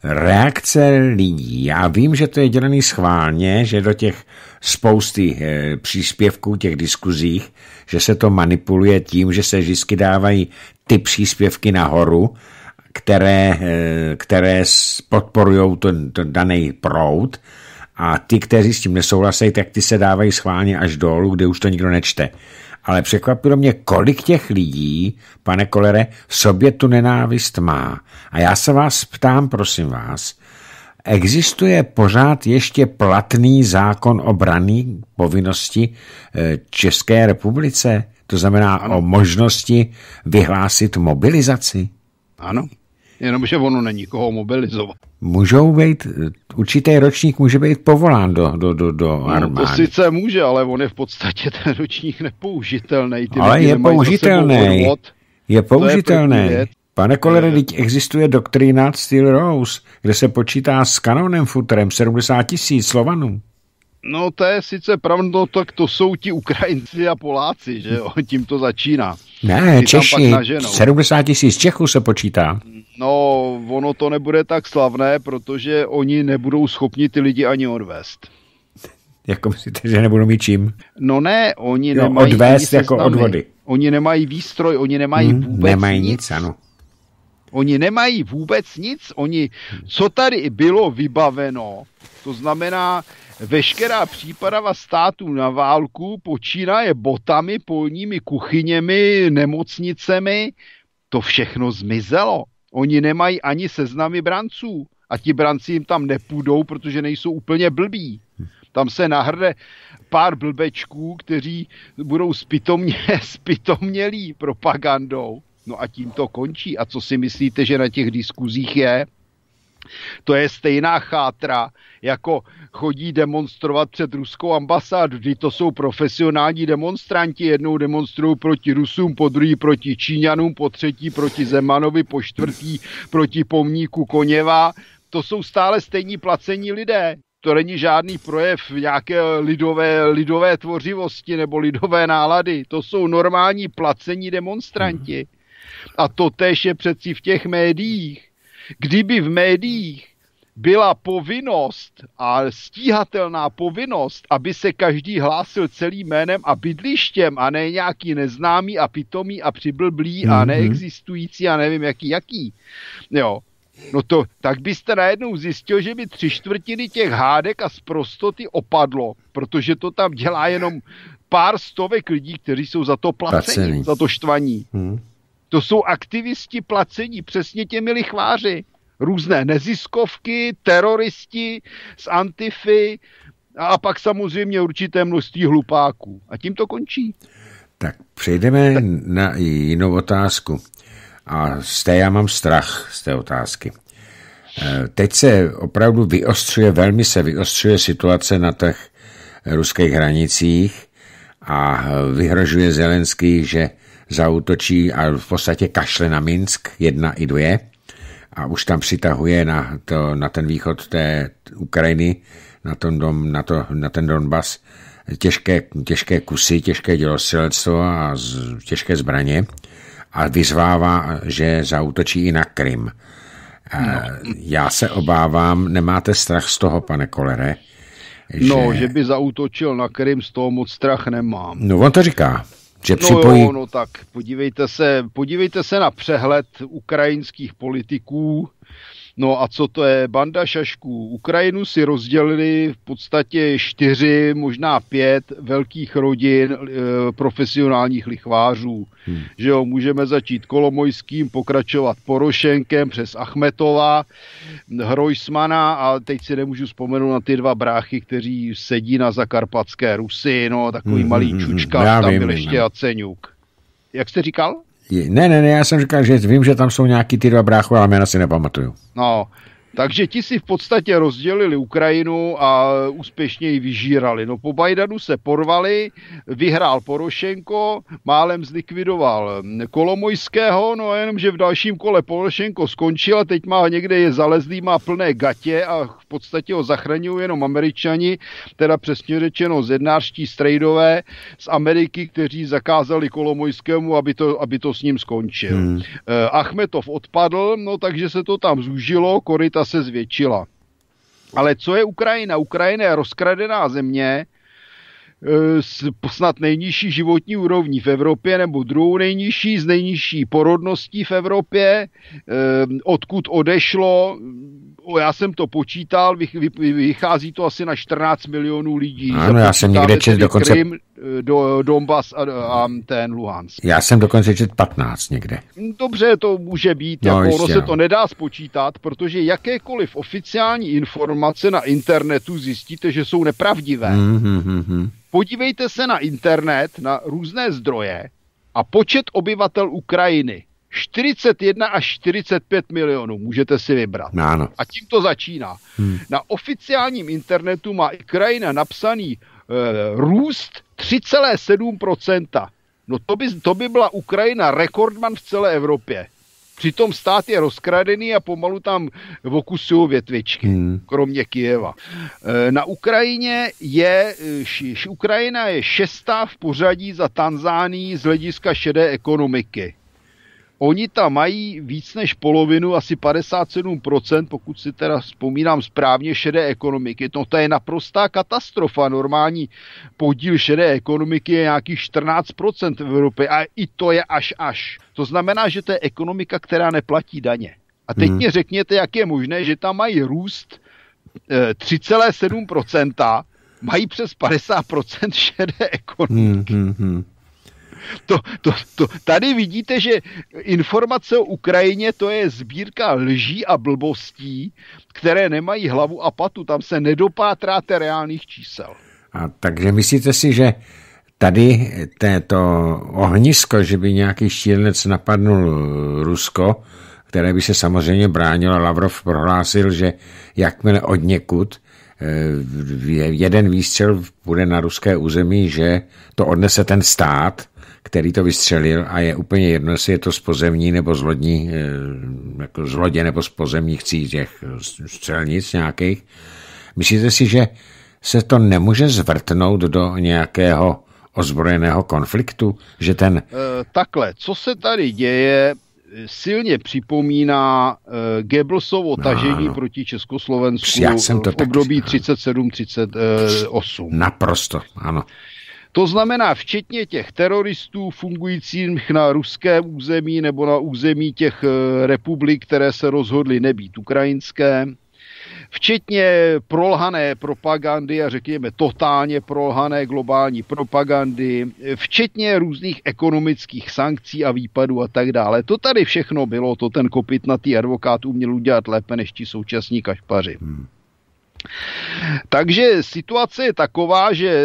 reakce lidí. Já vím, že to je dělaný schválně, že do těch spousty e, příspěvků, těch diskuzích, že se to manipuluje tím, že se vždycky dávají ty příspěvky nahoru, které, e, které podporují ten daný proud a ty, kteří s tím nesouhlasejí, tak ty se dávají schválně až dolů, kde už to nikdo nečte. Ale překvapilo mě, kolik těch lidí, pane Kollere, v sobě tu nenávist má. A já se vás ptám, prosím vás, existuje pořád ještě platný zákon o branné povinnosti České republice? To znamená ano. O možnosti vyhlásit mobilizaci? Ano, jenomže ono není koho mobilizovat. Můžou být, určitý ročník může být povolán do, do, do, do armády. No to sice může, ale on je v podstatě ten ročník nepoužitelný. Ty ale je použitelný. Je použitelné. Je Pane Kollere, teď existuje doktrína Steel Rose, kde se počítá s kanonem futrem sedmdesát tisíc Slovanů. No to je sice pravda, tak to jsou ti Ukrajinci a Poláci, že jo, tím to začíná. Ne, ty Češi, sedmdesát tisíc Čechů se počítá. No, ono to nebude tak slavné, protože oni nebudou schopni ty lidi ani odvést. Jako myslíte, že nebudou mít čím? No ne, oni jo, nemají... Odvést jako od vody. Oni nemají výstroj, oni nemají hmm, vůbec nemají nic. nic, ano. Oni nemají vůbec nic. Oni, co tady bylo vybaveno, to znamená veškerá příprava států na válku počínaje botami, polními kuchyněmi, nemocnicemi, to všechno zmizelo. Oni nemají ani seznamy branců a ti branci jim tam nepůjdou, protože nejsou úplně blbí. Tam se nahrne pár blbečků, kteří budou spitomně, spitomnělí propagandou. No a tím to končí. A co si myslíte, že na těch diskuzích je? To je stejná chátra, jako chodí demonstrovat před ruskou ambasádu. Kdy to jsou profesionální demonstranti. Jednou demonstrují proti Rusům, po druhý proti Číňanům, po třetí proti Zemanovi, po čtvrtý proti pomníku Koněva. To jsou stále stejní placení lidé. To není žádný projev nějaké lidové, lidové tvořivosti nebo lidové nálady. To jsou normální placení demonstranti. A to též je přeci v těch médiích. Kdyby v médiích byla povinnost a stíhatelná povinnost, aby se každý hlásil celým jménem a bydlištěm a ne nějaký neznámý a pitomý a přiblblý a neexistující a nevím jaký jaký. Jo. No to, tak byste najednou zjistil, že by tři čtvrtiny těch hádek a zprostoty opadlo, protože to tam dělá jenom pár stovek lidí, kteří jsou za to placení, Placený. za to štvaní. Hmm. To jsou aktivisti placení přesně těmi lichváři. Různé neziskovky, teroristi z Antify a pak samozřejmě určité množství hlupáků. A tím to končí. Tak přejdeme tak. na jinou otázku. A z té já mám strach, z té otázky. Teď se opravdu vyostřuje, velmi se vyostřuje situace na těch ruských hranicích a vyhrožuje Zelenský, že zaútočí a v podstatě kašle na Minsk jedna i dvě a už tam přitahuje na, to, na ten východ té Ukrajiny, na ten, dom, na to, na ten Donbas těžké, těžké kusy, těžké dělostřelectvo a z, těžké zbraně a vyzvává, že zaútočí i na Krym. No. Já se obávám, nemáte strach z toho, pane Kollere? Že... No, že by zaútočil na Krym, z toho moc strach nemám. No, on to říká. Že no připojí... jo, no tak podívejte se, podívejte se na přehled ukrajinských politiků. No a co to je? Banda šašků. Ukrajinu si rozdělili v podstatě čtyři, možná pět velkých rodin e, profesionálních lichvářů. Hmm. Že jo, můžeme začít Kolomojským, pokračovat Porošenkem přes Achmetova, Hrojsmana a teď si nemůžu vzpomenout na ty dva bráchy, kteří sedí na zakarpatské Rusy, no takový hmm, malý čučka, tam vím, byl ještě Jaceňuk. Jak jste říkal? Ne, ne, ne, já jsem říkal, že vím, že tam jsou nějaký ty dva bráchové, ale jména si nepamatuju. No, takže ti si v podstatě rozdělili Ukrajinu a úspěšně ji vyžírali. No po Bajdanu se porvali, vyhrál Porošenko, málem zlikvidoval Kolomojského, no a jenom, že v dalším kole Porošenko skončil a teď má někde je zalezlý, má plné gatě a v podstatě ho zachraňují jenom Američani, teda přesně řečeno zednářští strejdové z Ameriky, kteří zakázali Kolomojskému, aby to, aby to s ním skončil. Hmm. Achmetov odpadl, no takže se to tam zúžilo, koryta se zvětšila. Ale co je Ukrajina? Ukrajina je rozkradená země s snad nejnižší životní úrovní v Evropě, nebo druhou nejnižší, s nejnižší porodností v Evropě, odkud odešlo, já jsem to počítal, vychází to asi na čtrnáct milionů lidí. Ano, já jsem někde čet dokonce... Krym, do Donbas a, a ten Luhansk. Já jsem dokonce čet patnáct někde. Dobře, to může být, no, jako ono se to nedá spočítat, protože jakékoliv oficiální informace na internetu zjistíte, že jsou nepravdivé. Mm-hmm. Podívejte se na internet, na různé zdroje a počet obyvatel Ukrajiny. čtyřicet jedna až čtyřicet pět milionů, můžete si vybrat. No, ano. A tím to začíná. Hmm. Na oficiálním internetu má Ukrajina napsaný e, růst tři celá sedm procenta. No to by, to by byla Ukrajina rekordman v celé Evropě. Přitom stát je rozkradený a pomalu tam okusují větvičky, hmm. kromě Kyjeva. Na Ukrajině je, š, Ukrajina je šestá v pořadí za Tanzánií z hlediska šedé ekonomiky. Oni tam mají víc než polovinu, asi padesát sedm procent, pokud si teda vzpomínám správně, šedé ekonomiky. No to je naprostá katastrofa. Normální podíl šedé ekonomiky je nějakých čtrnáct procent v Evropě a i to je až až. To znamená, že to je ekonomika, která neplatí daně. A teď hmm. mě řekněte, jak je možné, že tam mají růst e, tři celá sedm procenta, mají přes padesát procent šedé ekonomiky. Hmm, hmm, hmm. To, to, to, tady vidíte, že informace o Ukrajině to je sbírka lží a blbostí, které nemají hlavu a patu. Tam se nedopátráte reálných čísel. A takže myslíte si, že tady to ohnisko, že by nějaký šílenec napadnul Rusko, které by se samozřejmě bránilo, Lavrov prohlásil, že jakmile odněkud jeden výstřel bude na ruské území, že to odnese ten stát, který to vystřelil a je úplně jedno, jestli je to z pozemní nebo z lodní, jako z lodě nebo z pozemních těch střelnic nějakých. Myslíte si, že se to nemůže zvrtnout do nějakého ozbrojeného konfliktu? Že ten... E, takhle, co se tady děje, silně připomíná e, Goebbelsovo tažení no, proti Československu v období třicet sedm třicet osm. Naprosto, ano. To znamená včetně těch teroristů fungujících na ruském území nebo na území těch republik, které se rozhodly nebýt ukrajinské, včetně prolhané propagandy a řekněme totálně prolhané globální propagandy, včetně různých ekonomických sankcí a výpadů a tak dále. To tady všechno bylo, to ten kopytnatý advokát uměl udělat lépe než ti současní kašpaři. Hmm. Takže situace je taková, že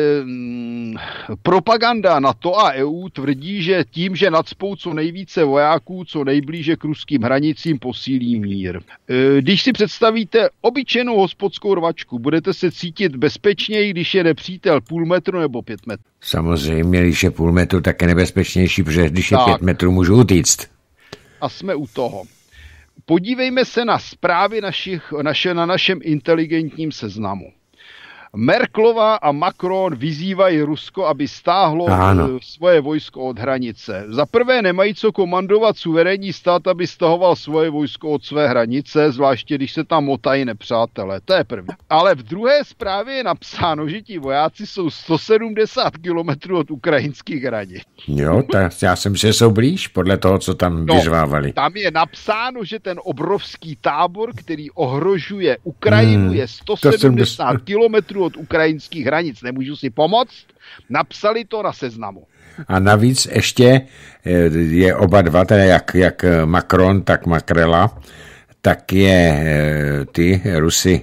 propaganda NATO a E U tvrdí, že tím, že nacpou co nejvíce vojáků, co nejblíže k ruským hranicím, posílí mír. Když si představíte obyčejnou hospodskou rvačku, budete se cítit bezpečněji, když je nepřítel půl metru nebo pět metrů? Samozřejmě, když je půl metru, tak je nebezpečnější, protože když je tak. pět metrů, můžu utíct. A jsme u toho. Podívejme se na zprávy našich, naše, na našem inteligentním seznamu. Merkelová a Macron vyzývají Rusko, aby stáhlo ano. svoje vojsko od hranice. Za prvé nemají co komandovat suverénní stát, aby stahoval svoje vojsko od své hranice, zvláště když se tam motají nepřátelé. To je první. Ale v druhé zprávě je napsáno, že ti vojáci jsou sto sedmdesát kilometrů od ukrajinských hranic. Jo, tak já jsem si jsou blíž, podle toho, co tam no, vyřvávali. Tam je napsáno, že ten obrovský tábor, který ohrožuje Ukrajinu, hmm, je sto sedmdesát kilometrů od ukrajinských hranic. Nemůžu si pomoct? Napsali to na seznamu. A navíc ještě je oba dva, teda jak, jak Macron, tak Makrela, tak je ty Rusy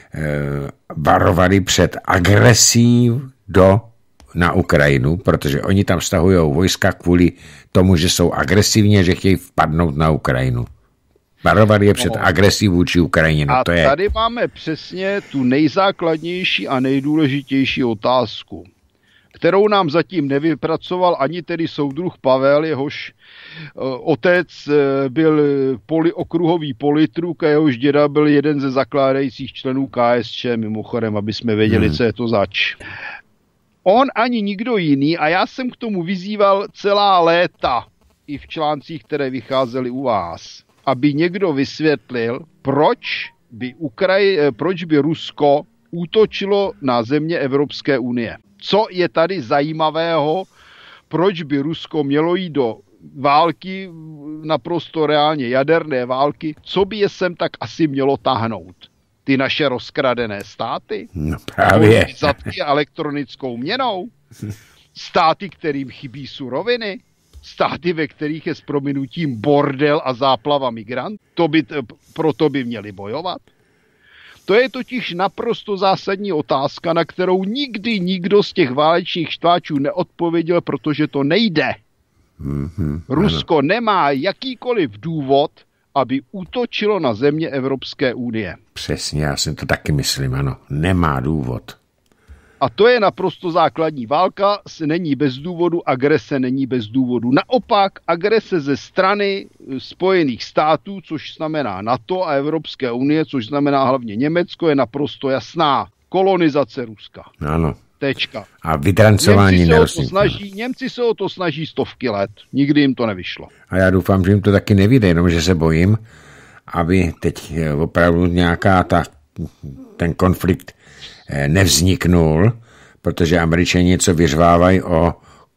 varovali před agresí do, na Ukrajinu, protože oni tam stahují vojska kvůli tomu, že jsou agresivní, že chtějí vpadnout na Ukrajinu. Varovali je před no. agresí vůči Ukrajině. No, a to je... tady máme přesně tu nejzákladnější a nejdůležitější otázku, kterou nám zatím nevypracoval ani tedy soudruh Pavel, jehož otec byl poli, okruhový politruk a jehož děda byl jeden ze zakládajících členů K S Č, mimochodem, aby jsme věděli, hmm. co je to zač. On ani nikdo jiný, a já jsem k tomu vyzýval celá léta, i v článcích, které vycházely u vás, aby někdo vysvětlil, proč by, Ukraj, proč by Rusko útočilo na země Evropské unie. Co je tady zajímavého, proč by Rusko mělo jít do války, naprosto reálně jaderné války, co by je sem tak asi mělo tahnout? Ty naše rozkradené státy? No právě. Zadky elektronickou měnou? Státy, kterým chybí suroviny? Státy, ve kterých je s prominutím bordel a záplava migrant? To by, proto by měli bojovat? To je totiž naprosto zásadní otázka, na kterou nikdy nikdo z těch válečných štváčů neodpověděl, protože to nejde. Mm-hmm, Rusko ano. nemá jakýkoliv důvod, aby útočilo na země Evropské unie. Přesně, já si to taky myslím, ano. Nemá důvod. A to je naprosto základní. Válka není bez důvodu, agrese není bez důvodu. Naopak, agrese ze strany Spojených států, což znamená NATO a Evropské unie, což znamená hlavně Německo, je naprosto jasná. Kolonizace Ruska. Ano. Tečka. A vydrancování nerostných. Němci se o to snaží stovky let. Nikdy jim to nevyšlo. A já doufám, že jim to taky nevyjde, jenomže se bojím, aby teď opravdu nějaká ta, ten konflikt nevzniknul, protože Američani něco vyřvávají o,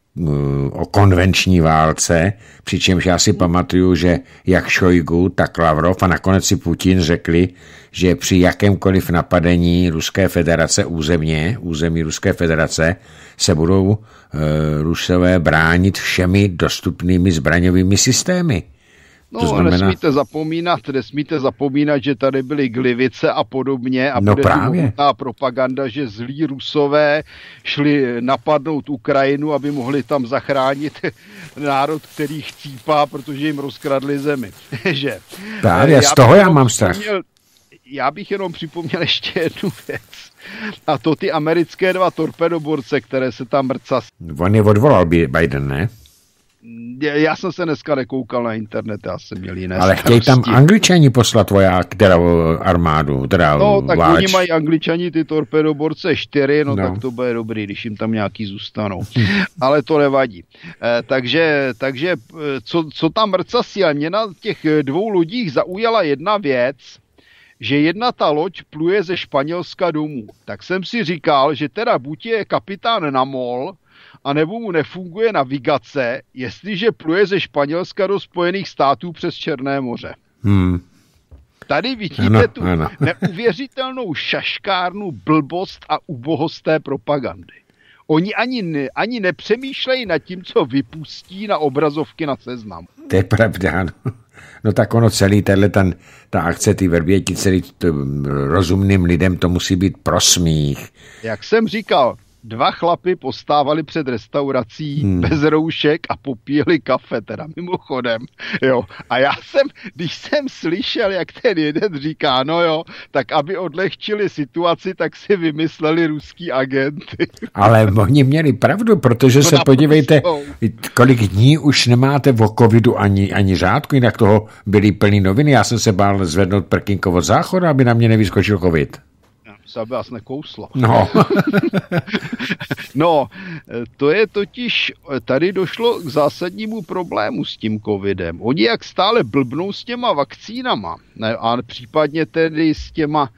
o konvenční válce, přičemž já si pamatuju, že jak Šojgu, tak Lavrov a nakonec si Putin řekli, že při jakémkoliv napadení Ruské federace územně, území Ruské federace, se budou e, Rusové bránit všemi dostupnými zbraňovými systémy. No, znamená... nesmíte zapomínat, nesmíte zapomínat, že tady byly Glivice a podobně a no bude právě ta propaganda, že zlí Rusové šli napadnout Ukrajinu, aby mohli tam zachránit národ, který chcípá, protože jim rozkradli zemi. že? Právě, já z toho já mám strach. Já bych jenom připomněl ještě jednu věc. A to ty americké dva torpedoborce, které se tam mrcas. On je odvolal Biden, ne? Já jsem se dneska nekoukal na internet, já jsem měl jiné ale chtějí tam Angličani poslat voják, teda armádu, teda no, tak váč. Oni mají Angličani ty torpedoborce čtyři, no, no tak to bude dobrý, když jim tam nějaký zůstanou. Ale to nevadí. Eh, takže, takže co, co tam mrcasí, a mě na těch dvou lodích zaujala jedna věc, že jedna ta loď pluje ze Španělska domů. Tak jsem si říkal, že teda buď je kapitán na mol, a nebo mu nefunguje navigace, jestliže pluje ze Španělska do Spojených států přes Černé moře. Hmm. Tady vidíte ano, tu ano. neuvěřitelnou šaškárnu, blbost a ubohost té propagandy. Oni ani, ne, ani nepřemýšlejí nad tím, co vypustí na obrazovky na Seznamu. To je pravda, no. No tak ono celý, tato, ten, ta akce, ty Vrběti, celý rozumným lidem, to musí být prosmích. Jak jsem říkal, dva chlapy postávali před restaurací hmm. bez roušek a popíjeli kafe, teda mimochodem, jo. A já jsem, když jsem slyšel, jak ten jeden říká, no jo, tak aby odlehčili situaci, tak si vymysleli ruský agenty. Ale oni měli pravdu, protože to se podívejte, kolik dní už nemáte o covidu ani, ani řádku, jinak toho byly plný noviny. Já jsem se bál zvednout prkínko od záchoda, aby na mě nevyskočil covid. Se aby vás nekouslo. No. no, to je totiž, tady došlo k zásadnímu problému s tím covidem. Oni jak stále blbnou s těma vakcínama, ne, a případně tedy s těma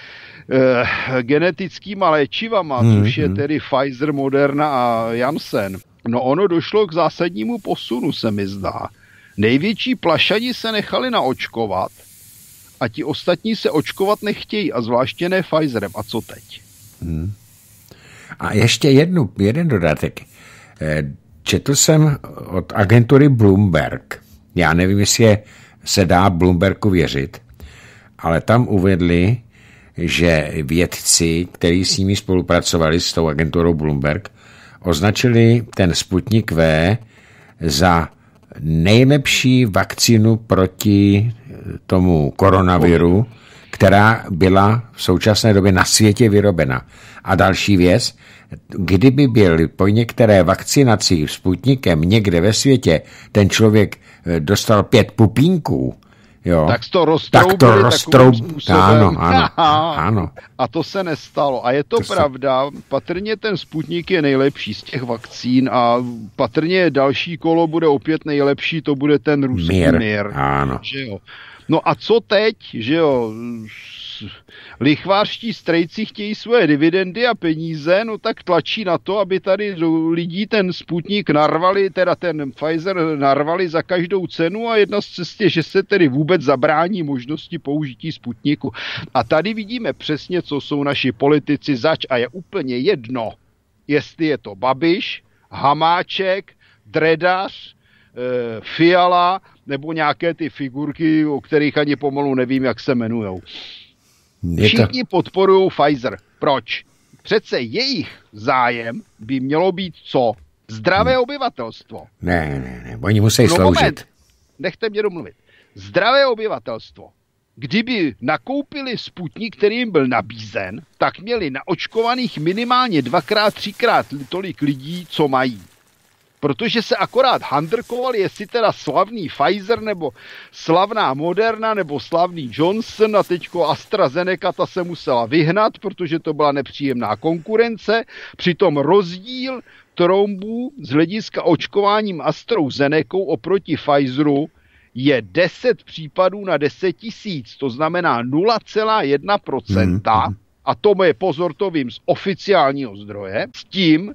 eh, genetickýma léčivama, hmm, což je hmm. tedy Pfizer, Moderna a Janssen. No ono došlo k zásadnímu posunu, se mi zdá. Největší plašani se nechali naočkovat, a ti ostatní se očkovat nechtějí, a zvláště ne Pfizerem. A co teď? Hmm. A ještě jednu, jeden dodatek. Četl jsem od agentury Bloomberg. Já nevím, jestli je, se dá Bloombergu věřit, ale tam uvedli, že vědci, kteří s nimi spolupracovali s tou agenturou Bloomberg, označili ten Sputnik V za nejlepší vakcínu proti tomu koronaviru, která byla v současné době na světě vyrobena. A další věc, kdyby byl po některé vakcinaci Sputnikem někde ve světě ten člověk dostal pět pupínků, jo, tak to roztroubili tak to roztroub... Ano, ano, ano. A to se nestalo. A je to, to pravda, se... patrně ten Sputnik je nejlepší z těch vakcín a patrně další kolo bude opět nejlepší, to bude ten ruský mír. mír ano. Že jo. No a co teď, že jo, lichvářští strejci chtějí svoje dividendy a peníze, no tak tlačí na to, aby tady lidí ten Sputnik narvali, teda ten Pfizer narvali za každou cenu, a jedna z cest je, že se tedy vůbec zabrání možnosti použití Sputniku. A tady vidíme přesně, co jsou naši politici zač, a je úplně jedno, jestli je to Babiš, Hamáček, Dredař, e, Fiala, nebo nějaké ty figurky, o kterých ani pomalu nevím, jak se jmenujou. Všichni podporují Pfizer. Proč? Přece jejich zájem by mělo být co? Zdravé hmm. obyvatelstvo. Ne, ne, ne, oni musí no sloužit. Moment, nechte mě domluvit. Zdravé obyvatelstvo. kdyby nakoupili Sputnik, který jim byl nabízen, tak měli naočkovaných minimálně dvakrát, třikrát tolik lidí, co mají. Protože se akorát handrkovali, jestli teda slavný Pfizer, nebo slavná Moderna, nebo slavný Johnson, a teďko AstraZeneca, ta se musela vyhnat, protože to byla nepříjemná konkurence. Přitom rozdíl trombů z hlediska očkováním AstraZenecou oproti Pfizeru je deset případů na deset tisíc, to znamená nula celá jedna procenta, hmm. a to je, pozor, to vím z oficiálního zdroje, s tím,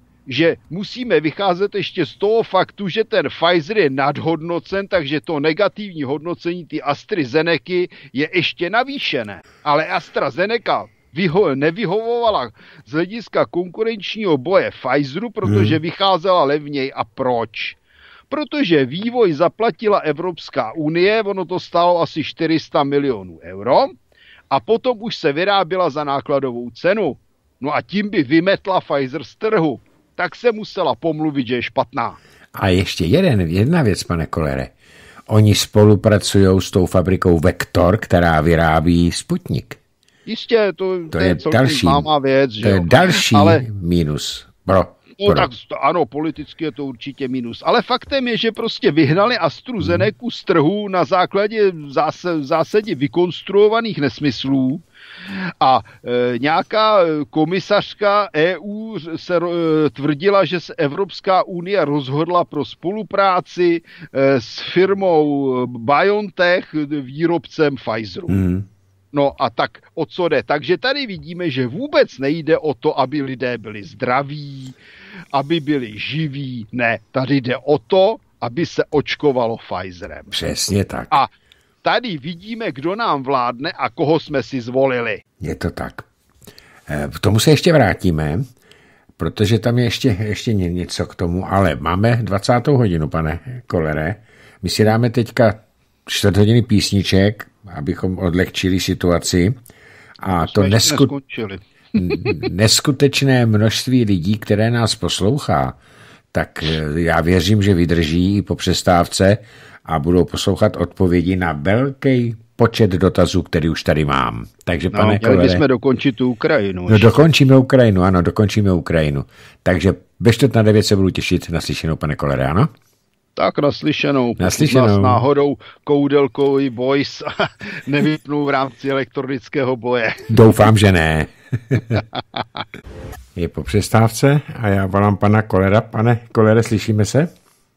že musíme vycházet ještě z toho faktu, že ten Pfizer je nadhodnocen, takže to negativní hodnocení ty AstraZenecy je ještě navýšené. Ale AstraZeneca vyho- nevyhovovala z hlediska konkurenčního boje Pfizeru, protože hmm. vycházela levněji. A proč? Protože vývoj zaplatila Evropská unie, ono to stálo asi čtyři sta milionů euro, a potom už se vyráběla za nákladovou cenu. No a tím by vymetla Pfizer z trhu. Tak se musela pomluvit, že je špatná. A ještě jeden, jedna věc, pane Kollere. Oni spolupracují s tou fabrikou Vektor, která vyrábí Sputnik. Jistě, to, to, to je, je další známá věc. To že je jo? další Ale... mínus. Pro, No, pro. tak ano, politicky je to určitě minus. Ale faktem je, že prostě vyhnali AstraZenecu z trhu na základě zás- v zásadě vykonstruovaných nesmyslů. A e, nějaká komisařka E U se e, tvrdila, že se Evropská unie rozhodla pro spolupráci e, s firmou BioNTech, výrobcem Pfizeru. Mm. No a tak o co jde? Takže tady vidíme, že vůbec nejde o to, aby lidé byli zdraví, aby byli živí. Ne, tady jde o to, aby se očkovalo Pfizerem. Přesně tak. A tady vidíme, kdo nám vládne a koho jsme si zvolili. Je to tak. K tomu se ještě vrátíme, protože tam je ještě, ještě něco k tomu, ale máme dvacátou hodinu, pane Kollere. My si dáme teďka čtvrt hodiny písniček, abychom odlehčili situaci. A to nesku... neskutečné množství lidí, které nás poslouchá, tak já věřím, že vydrží i po přestávce a budou poslouchat odpovědi na velký počet dotazů, který už tady mám. Takže, no, pane Kollere, bychom dokončit tu Ukrajinu. No, dokončíme Ukrajinu, ano, dokončíme Ukrajinu. Takže bežte na devět, se budu těšit na slyšenou, pane Kollere, ano? Tak naslyšenou. Naslyšenou. Nás náhodou koudelkový boys nevypnou v rámci elektronického boje. Doufám, že ne. Je po přestávce a já volám pana Kollera. Pane Kollere, slyšíme se?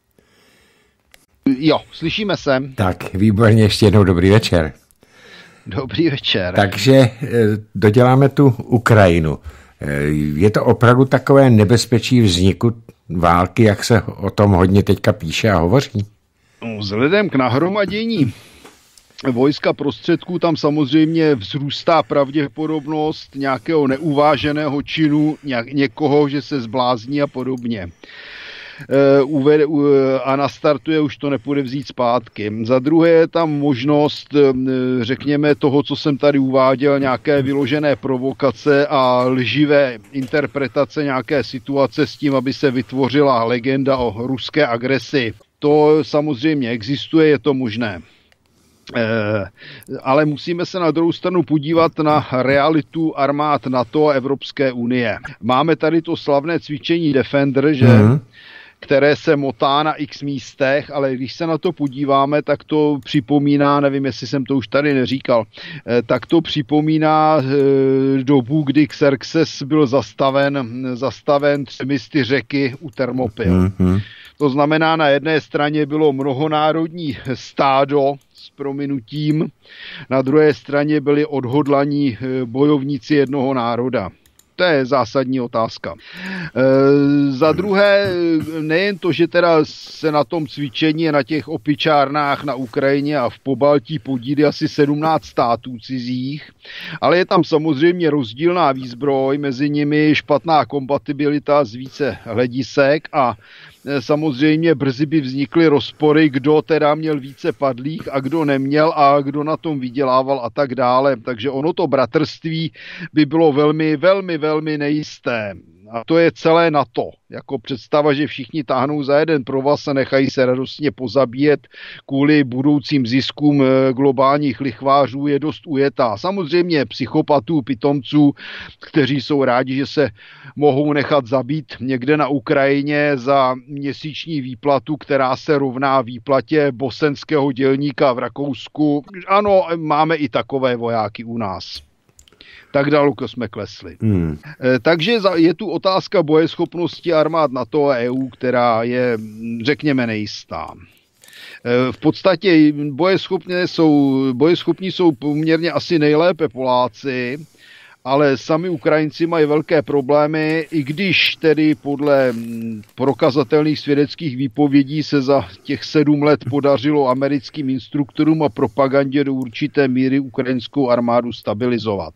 Jo, slyšíme se. Tak, výborně, ještě jednou dobrý večer. Dobrý večer. Takže doděláme tu Ukrajinu. Je to opravdu takové nebezpečí vzniku války, jak se o tom hodně teďka píše a hovoří? No, vzhledem k nahromadění vojska prostředků tam samozřejmě vzrůstá pravděpodobnost nějakého neuváženého činu nějak, někoho, že se zblázní a podobně. Uh, uvede, uh, a nastartuje, už to nepůjde vzít zpátky. Za druhé je tam možnost, uh, řekněme, toho, co jsem tady uváděl, nějaké vyložené provokace a lživé interpretace nějaké situace s tím, aby se vytvořila legenda o ruské agresi. To samozřejmě existuje, je to možné. Eh, ale musíme se na druhou stranu podívat na realitu armád NATO a Evropské unie. Máme tady to slavné cvičení Defender, že mm-hmm. které se motá na x místech, ale když se na to podíváme, tak to připomíná, nevím, jestli jsem to už tady neříkal, tak to připomíná dobu, kdy Xerxes byl zastaven, zastaven třemisty řeky u Termopil. Mm-hmm. To znamená, na jedné straně bylo mnohonárodní stádo s prominutím, na druhé straně byli odhodlaní bojovníci jednoho národa. To je zásadní otázka. E, za druhé, nejen to, že teda se na tom cvičení na těch opičárnách na Ukrajině a v Pobaltí podílí asi sedmnáct států cizích, ale je tam samozřejmě rozdílná výzbroj, mezi nimi špatná kompatibilita z více hledisek a samozřejmě brzy by vznikly rozpory, kdo teda měl více padlých a kdo neměl a kdo na tom vydělával a tak dále. Takže ono to bratrství by bylo velmi, velmi, velmi nejisté. A to je celé NATO. Jako představa, že všichni táhnou za jeden provaz a nechají se radostně pozabíjet kvůli budoucím ziskům globálních lichvářů, je dost ujetá. Samozřejmě psychopatů, pitomců, kteří jsou rádi, že se mohou nechat zabít někde na Ukrajině za měsíční výplatu, která se rovná výplatě bosenského dělníka v Rakousku. Ano, máme i takové vojáky u nás. Tak daleko jsme klesli. Hmm. Takže je tu otázka bojeschopnosti armád NATO a E U, která je, řekněme, nejistá. V podstatě bojeschopní jsou, bojeschopní jsou poměrně asi nejlépe Poláci, ale sami Ukrajinci mají velké problémy, i když tedy podle prokazatelných svědeckých výpovědí se za těch sedm let podařilo americkým instruktorům a propagandě do určité míry ukrajinskou armádu stabilizovat.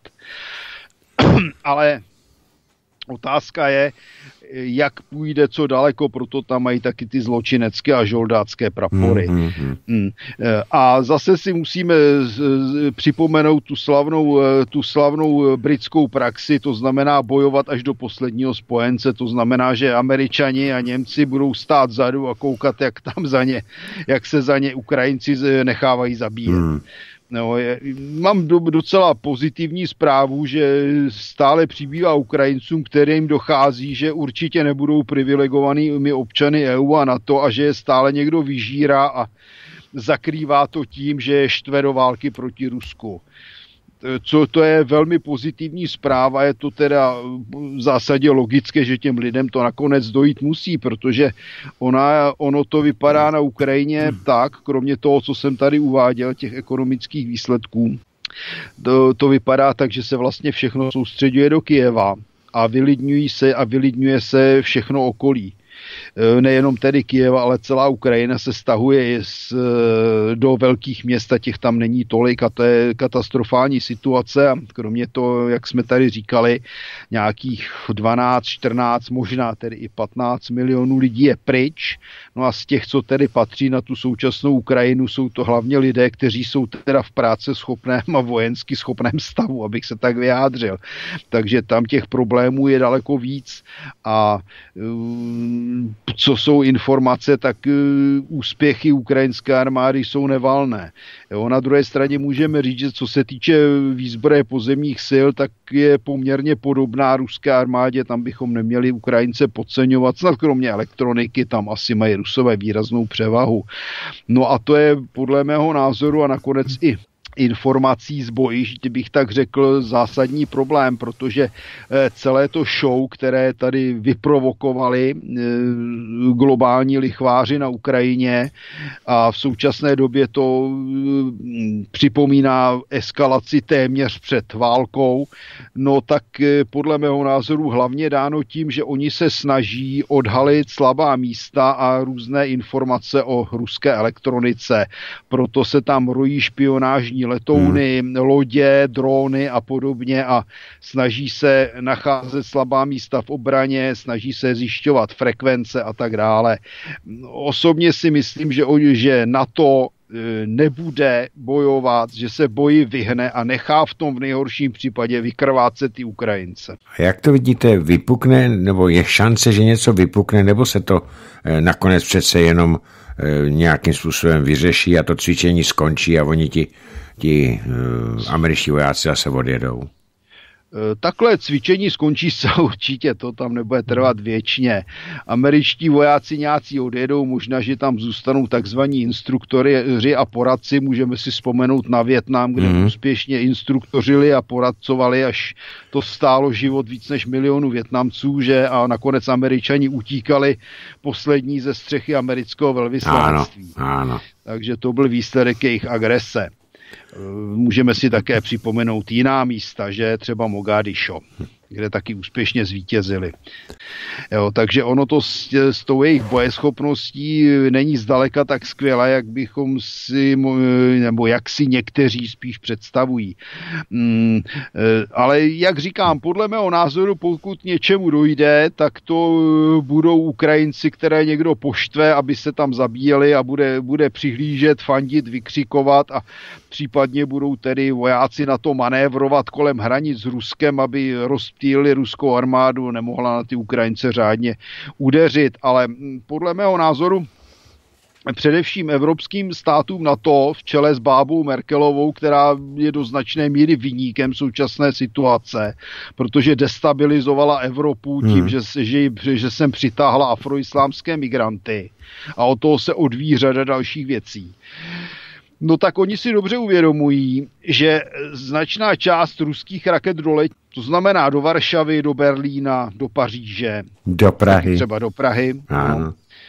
Ale otázka je, jak půjde co daleko, proto tam mají taky ty zločinecké a žoldácké prapory. Mm-hmm. Mm. A zase si musíme připomenout tu slavnou, tu slavnou britskou praxi, to znamená bojovat až do posledního spojence, to znamená, že Američani a Němci budou stát vzadu a koukat, jak tam za ně, jak se za ně Ukrajinci nechávají zabíjet. Mm. No, je, mám do, docela pozitivní zprávu, že stále přibývá Ukrajincům, kterým dochází, že určitě nebudou privilegovanými občany E U a NATO a že je stále někdo vyžírá a zakrývá to tím, že je štve do války proti Rusku. Co to je velmi pozitivní zpráva, je to teda v zásadě logické, že těm lidem to nakonec dojít musí, protože ona, ono to vypadá na Ukrajině tak, kromě toho, co jsem tady uváděl, těch ekonomických výsledků, to, to vypadá tak, že se vlastně všechno soustředuje do Kyjeva a vylidňují se a vylidňuje se všechno okolí. Nejenom tedy Kyjeva, ale celá Ukrajina se stahuje z, do velkých měst a těch tam není tolik a to je katastrofální situace a kromě toho, jak jsme tady říkali, nějakých dvanáct, čtrnáct, možná tedy i patnáct milionů lidí je pryč. No a z těch, co tedy patří na tu současnou Ukrajinu, jsou to hlavně lidé, kteří jsou teda v práce schopném a vojensky schopném stavu, abych se tak vyjádřil. Takže tam těch problémů je daleko víc a co jsou informace, tak uh, úspěchy ukrajinské armády jsou nevalné. Jo, na druhé straně můžeme říct, že co se týče výzbroje pozemních sil, tak je poměrně podobná ruské armádě, tam bychom neměli Ukrajince podceňovat, snad kromě elektroniky, tam asi mají Rusové výraznou převahu. No a to je podle mého názoru a nakonec i informací z bojišť, bych tak řekl, zásadní problém, protože celé to show, které tady vyprovokovali globální lichváři na Ukrajině a v současné době to připomíná eskalaci téměř před válkou, no tak podle mého názoru hlavně dáno tím, že oni se snaží odhalit slabá místa a různé informace o ruské elektronice. Proto se tam rojí špionážní letouny, hmm. lodě, drony a podobně a snaží se nacházet slabá místa v obraně, snaží se zjišťovat frekvence a tak dále. Osobně si myslím, že, že NATO nebude bojovat, že se boji vyhne a nechá v tom v nejhorším případě vykrvácet ty Ukrajince. A jak to vidíte, vypukne, nebo je šance, že něco vypukne, nebo se to nakonec přece jenom nějakým způsobem vyřeší a to cvičení skončí a oni ti, ti američtí vojáci zase odjedou? Takhle cvičení skončí se určitě, to tam nebude trvat věčně. Američtí vojáci nějací odjedou, možná, že tam zůstanou takzvaní instruktoři a poradci, můžeme si vzpomenout na Vietnam, kde mm. úspěšně instruktořili a poradcovali, až to stálo život víc než milionu Vietnamců, že a nakonec Američani utíkali poslední ze střechy amerického velvyslanectví. Ano, ano. Takže to byl výsledek jejich agrese. Můžeme si také připomenout jiná místa, že třeba Mogadišo, kde taky úspěšně zvítězili. Jo, takže ono to s, s tou jejich bojeschopností není zdaleka tak skvělé, jak bychom si, nebo jak si někteří spíš představují. Mm, ale jak říkám, podle mého názoru, pokud něčemu dojde, tak to budou Ukrajinci, které někdo poštve, aby se tam zabíjeli a bude, bude přihlížet, fandit, vykřikovat a případně budou tedy vojáci na to manévrovat kolem hranic s Ruskem, aby roz rozptýlili ruskou armádu, nemohla na ty Ukrajince řádně udeřit, ale podle mého názoru především evropským státům NATO v čele s bábou Merkelovou, která je do značné míry viníkem současné situace, protože destabilizovala Evropu tím, hmm. že, že, že sem přitáhla afroislámské migranty a od toho se odvíjí řada dalších věcí. No tak oni si dobře uvědomují, že značná část ruských raket doletí, to znamená do Varšavy, do Berlína, do Paříže, do Prahy. Třeba do Prahy. No.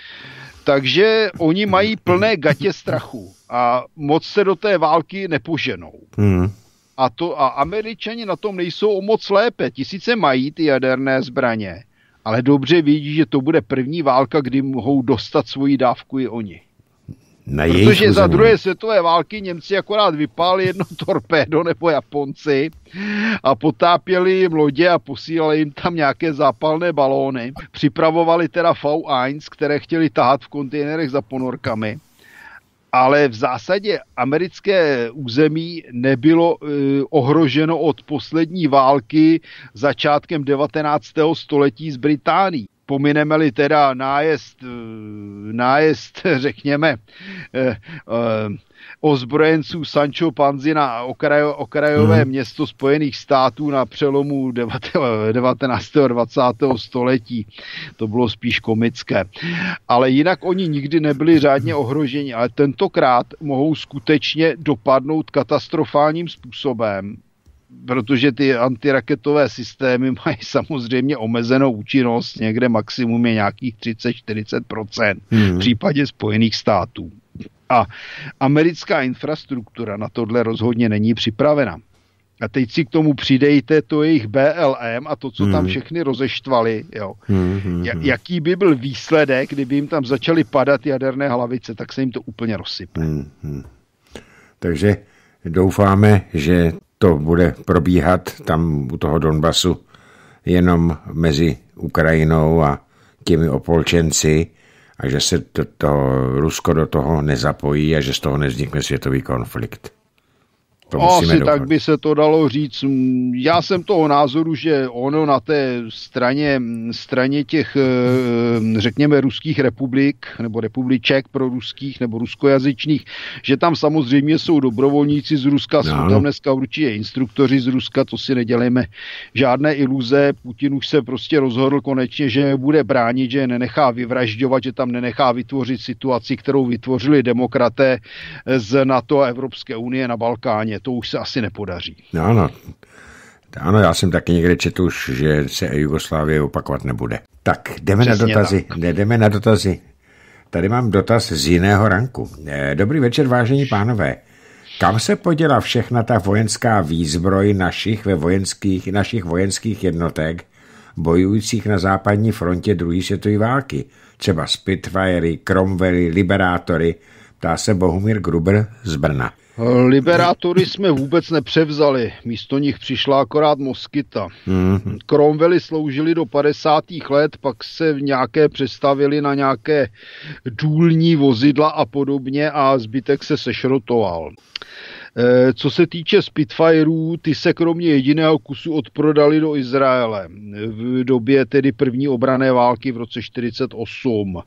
Takže oni mají plné gatě strachu a moc se do té války nepoženou. Hmm. A, to, a Američani na tom nejsou o moc lépe. Ti sice mají ty jaderné zbraně, ale dobře vědí, že to bude první válka, kdy mohou dostat svoji dávku i oni. Protože za druhé světové války Němci akorát vypálili jedno torpédo nebo Japonci a potápěli jim lodě a posílali jim tam nějaké zápalné balóny. Připravovali teda V jedna, které chtěli tahat v kontejnerech za ponorkami. Ale v zásadě americké území nebylo e, ohroženo od poslední války začátkem devatenáctého století s Británií. Pomineme-li teda nájezd, nájezd řekněme, eh, eh, ozbrojenců Sancho Panzy na okrajo, okrajové hmm. město Spojených států na přelomu devatenáctého a dvacátého století. To bylo spíš komické. Ale jinak oni nikdy nebyli řádně ohroženi, ale tentokrát mohou skutečně dopadnout katastrofálním způsobem, protože ty antiraketové systémy mají samozřejmě omezenou účinnost, někde maximum je nějakých třicet až čtyřicet procent hmm. v případě Spojených států. A americká infrastruktura na tohle rozhodně není připravena. A teď si k tomu přidejte to jejich B L M a to, co hmm. tam všechny rozeštvali. Jo. Hmm, hmm, ja, jaký by byl výsledek, kdyby jim tam začaly padat jaderné hlavice, tak se jim to úplně rozsype. Hmm, hmm. Takže doufáme, že to bude probíhat tam u toho Donbasu jenom mezi Ukrajinou a těmi opolčenci a že se to, to Rusko do toho nezapojí a že z toho nevznikne světový konflikt. To Asi doufat. Tak by se to dalo říct. Já jsem toho názoru, že ono na té straně, straně těch, řekněme, ruských republik, nebo republiček pro ruských, nebo ruskojazyčných, že tam samozřejmě jsou dobrovolníci z Ruska, jsou no. tam dneska určitě instruktoři z Ruska, to si nedělejme žádné iluze. Putin už se prostě rozhodl konečně, že bude bránit, že nenechá vyvražďovat, že tam nenechá vytvořit situaci, kterou vytvořili demokraté z NATO a Evropské unie na Balkáně. To už se asi nepodaří. No, ano. Ano, já jsem taky někde četl už, že se Jugoslávie opakovat nebude. Tak, jdeme Přesně na dotazy. Tak. Jdeme na dotazy. Tady mám dotaz z jiného ranku. Dobrý večer, vážení pánové. Kam se poděla všechna ta vojenská výzbroj našich, ve vojenských, našich vojenských jednotek, bojujících na západní frontě druhé světové války? Třeba Spitfirey, Cromwelly, Liberátory, ptá se Bohumír Gruber z Brna. Liberátory jsme vůbec nepřevzali, místo nich přišla akorát Moskita. Mm-hmm. Cromwelly sloužili do padesátých let, pak se nějaké přestavili na nějaké důlní vozidla a podobně a zbytek se sešrotoval. Co se týče Spitfireů, ty se kromě jediného kusu odprodali do Izraele v době tedy první obranné války v roce čtyřicet osm.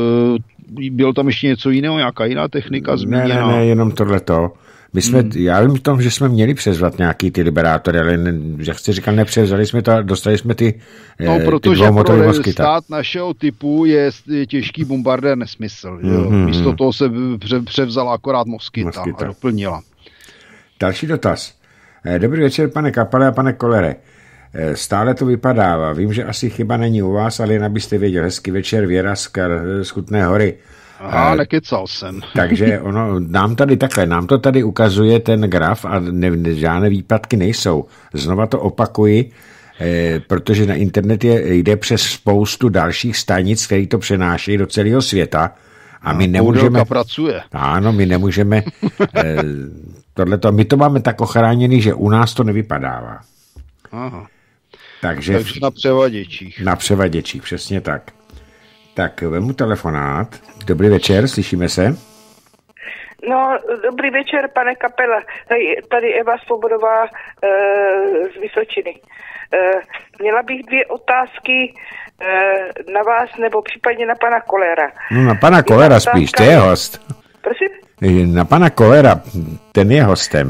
Bylo tam ještě něco jiného, nějaká jiná technika zmíněna? Ne, ne, ne, jenom tohleto. My jsme, hmm. Já vím v tom, že jsme měli přezvat nějaký ty Liberátory, ale ne, jak jsi říkal, nepřevzali jsme to a dostali jsme ty No, ty protože pro stát našeho typu je, je těžký bombardér nesmysl. Hmm, jo. Místo hmm. toho se převzala akorát Moskita, Moskita a doplnila. Další dotaz. Dobrý večer, pane Kapale a pane Kolere. Stále to vypadává. Vím, že asi chyba není u vás, ale jen abyste věděl. Hezký večer, Věra z, Kar- z Kutné Hory. Aha, nekecal jsem. Takže ono, nám tady takhle, nám to tady ukazuje ten graf a ne, ne, žádné výpadky nejsou. Znova to opakuji, eh, protože na internet je, jde přes spoustu dalších stanic, které to přenášejí do celého světa a my a nemůžeme... pracuje. Ano, my nemůžeme... Eh, tohleto, my to máme tak ochráněný, že u nás to nevypadává. Aha. Takže, Takže na převaděčích. Na převaděčích, přesně tak. Tak, vemu telefonát. Dobrý večer, slyšíme se? No, dobrý večer, pane Kapela. Tady, tady Eva Svobodová e, z Vysočiny. E, měla bych dvě otázky e, na vás, nebo případně na pana Kollera. No na pana Kollera spíš, to je host. Prosím? Na pana Kollera, ten je hostem.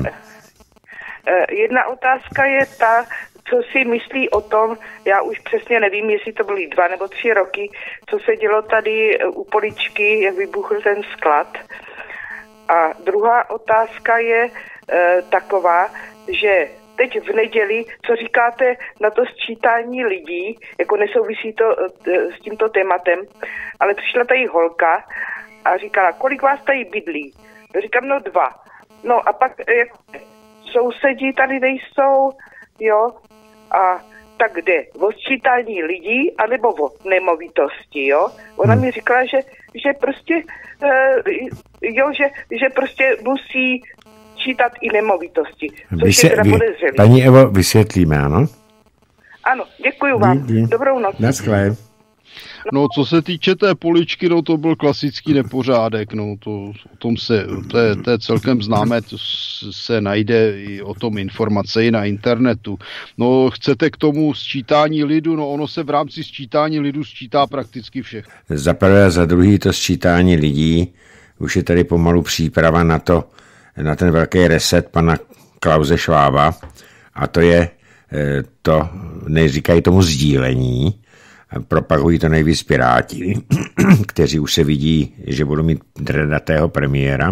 E, jedna otázka je ta, co si myslí o tom, já už přesně nevím, jestli to byly dva nebo tři roky, co se dělo tady u Poličky, jak vybuchl ten sklad. A druhá otázka je e, taková, že teď v neděli, co říkáte na to sčítání lidí, jako nesouvisí to e, s tímto tématem, ale přišla tady holka a říkala, kolik vás tady bydlí? Říkám, no dva. No a pak e, sousedí tady nejsou, jo, a tak kde? O sčítání lidí, anebo o nemovitosti, jo? Ona hmm. mi říkala, že, že prostě, uh, jo, že, že prostě musí čítat i nemovitosti, což Vysě, je teda podezřelý. Paní Evo, vysvětlíme, ano? Ano, děkuju vám. Dí, dí. Dobrou noc. Naschle. No, co se týče té Poličky, no to byl klasický nepořádek, no to o tom se, to je, to je celkem známé, to se najde i o tom informace i na internetu. No, chcete k tomu sčítání lidu, no ono se v rámci sčítání lidu sčítá prakticky všech. Za prvé a za druhý to sčítání lidí, už je tady pomalu příprava na to, na ten velký reset pana Klause Schwaba, a to je to, neříkají tomu sdílení, propagují to nejvíc Piráti, kteří už se vidí, že budou mít dredatého premiéra,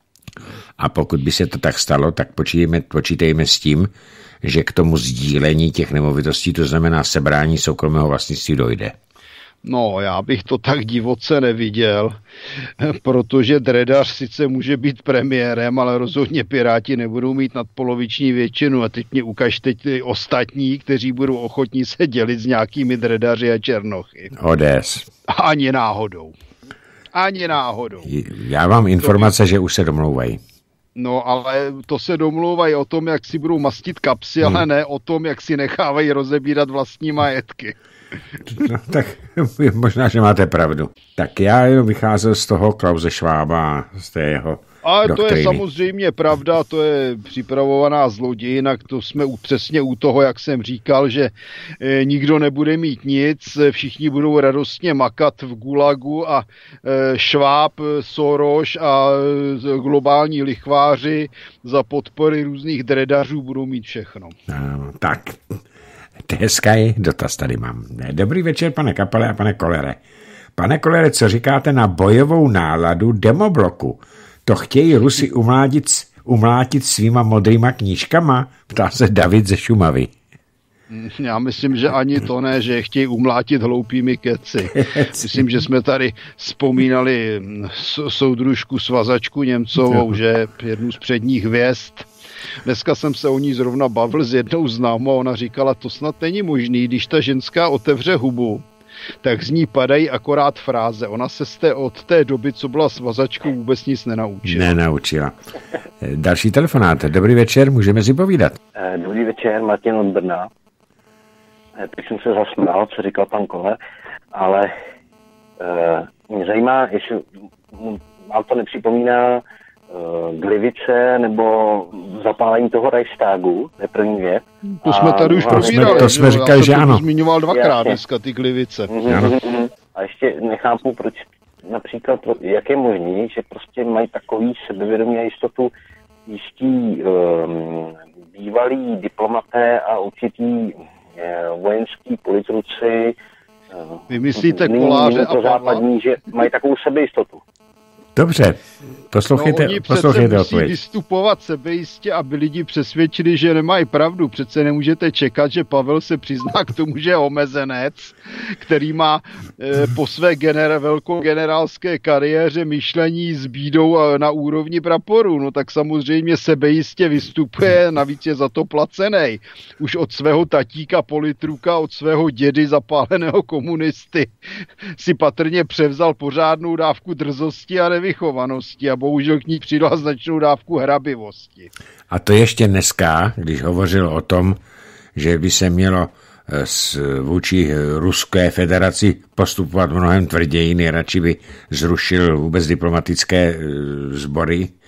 a pokud by se to tak stalo, tak počítejme, počítejme s tím, že k tomu sdílení těch nemovitostí, to znamená sebrání soukromého vlastnictví, dojde. No, já bych to tak divoce neviděl, protože dredař sice může být premiérem, ale rozhodně Piráti nebudou mít nadpoloviční většinu. A teď mě ukažte ty ostatní, kteří budou ochotní se dělit s nějakými dredaři a černochy. O D S. Ani náhodou. Ani náhodou. Já mám informace, by... že už se domlouvají. No, ale to se domlouvají o tom, jak si budou mastit kapsy, hmm. ale ne o tom, jak si nechávají rozebírat vlastní majetky. No, tak možná, že máte pravdu. Tak já jenom vycházel z toho Klause Schwaba, z té jeho Ale doktríny. To je samozřejmě pravda, to je připravovaná zlodějina, to jsme u, přesně u toho, jak jsem říkal, že e, nikdo nebude mít nic, všichni budou radostně makat v gulagu a e, Schwab, Soros a e, globální lichváři za podpory různých dredařů budou mít všechno. No, tak... Hezký dotaz tady mám. Dobrý večer, pane Kapale a pane Kollere. Pane Kollere, co říkáte na bojovou náladu demobloku? To chtějí Rusy umlátit, umlátit svýma modrýma knížkama? Ptá se David ze Šumavy. Já myslím, že ani to ne, že chtějí umlátit hloupými keci. Myslím, že jsme tady vzpomínali soudružku svazačku Němcovou, že jednu z předních hvězd. Dneska jsem se o ní zrovna bavil s jednou známou, ona říkala, to snad není možný, když ta ženská otevře hubu, tak z ní padají akorát fráze. Ona se z té, od té doby, co byla svazačkou, vůbec nic nenaučila. Nenaučila. Další telefonát. Dobrý večer, můžeme si povídat. Dobrý večer, Martin od Brna. Teď jsem se zasmál, co říkal pan Koller, ale uh, mě zajímá, jestli vám to nepřipomíná Glivice nebo zapálení toho Reichstagu, to je první věc. To jsme tady už probírali. To jsme říkali, že ano. Zmiňoval dvakrát dneska ty Glivice. Mm-hmm. A ještě nechápu, proč například, jak je možný, že prostě mají takový sebevědomí a jistotu jistí um, bývalí diplomaté a určitý uh, vojenský politruci. Uh, Vy myslíte Koláře a západní, že mají takovou sebejistotu. Dobře, poslouchejte, no, oni poslouchejte přece musí vystupovat sebejistě, aby lidi přesvědčili, že nemají pravdu. Přece nemůžete čekat, že Pavel se přizná k tomu, že je omezenec, který má e, po své gener- velkogenerálské kariéře myšlení s bídou na úrovni praporu. No tak samozřejmě sebejistě vystupuje, navíc je za to placenej. Už od svého tatíka politruka, od svého dědy zapáleného komunisty si patrně převzal pořádnou dávku drzosti a nevychovanosti a bohužel k ní přidal značnou dávku hrabivosti. A to ještě dneska, když hovořil o tom, že by se mělo s vůči Ruské federaci postupovat mnohem tvrději, nejradši by zrušil vůbec diplomatické sbory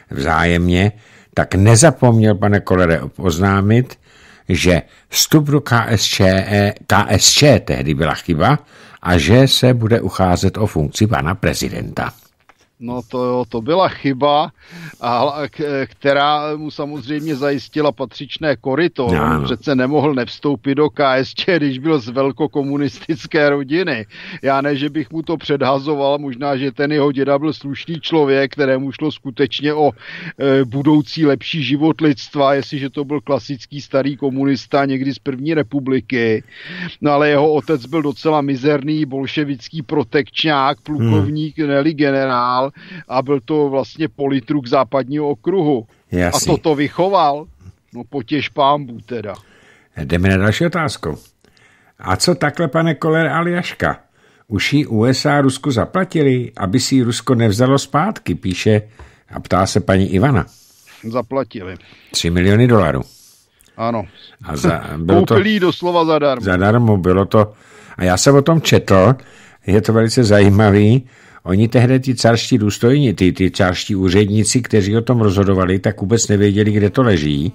vzájemně, tak nezapomněl, pane Kollere, oznámit, že vstup do K S Č, K S Č tehdy byla chyba a že se bude ucházet o funkci pana prezidenta. No to jo, to byla chyba, a, která mu samozřejmě zajistila patřičné koryto. On přece nemohl nevstoupit do K S Č, když byl z velkokomunistické rodiny. Já ne, že bych mu to předhazoval, možná, že ten jeho děda byl slušný člověk, kterému šlo skutečně o e, budoucí lepší život lidstva, jestliže to byl klasický starý komunista někdy z první republiky. No ale jeho otec byl docela mizerný bolševický protekčňák, plukovník, hmm. neli generál, a byl to vlastně politruk západního okruhu. Jasný. A toto vychoval? No potěš pánbů teda. Jdeme na další otázku. A co takhle, pane Koller Aljaška? Už jí U S A Rusku zaplatili, aby si Rusko nevzalo zpátky, píše a ptá se paní Ivana. Zaplatili. Tři miliony dolarů. Ano. A za, bylo koupili to, doslova zadarmo. Zadarmo bylo to. A já jsem o tom četl, je to velice zajímavý. Oni tehdy ty carští důstojní, ty, ty carští úředníci, kteří o tom rozhodovali, tak vůbec nevěděli, kde to leží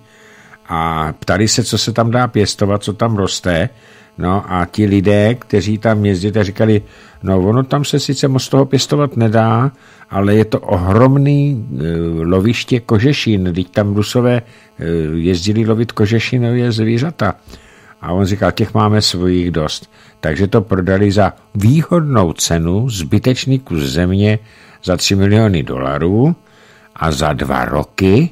a ptali se, co se tam dá pěstovat, co tam roste. No a ti lidé, kteří tam jezdili, říkali, no ono tam se sice moc toho pěstovat nedá, ale je to ohromný e, loviště kožešin, když tam Rusové e, jezdili lovit kožešinové zvířata. A on říkal, těch máme svojich dost. Takže to prodali za výhodnou cenu, zbytečný kus země za tři miliony dolarů a za dva roky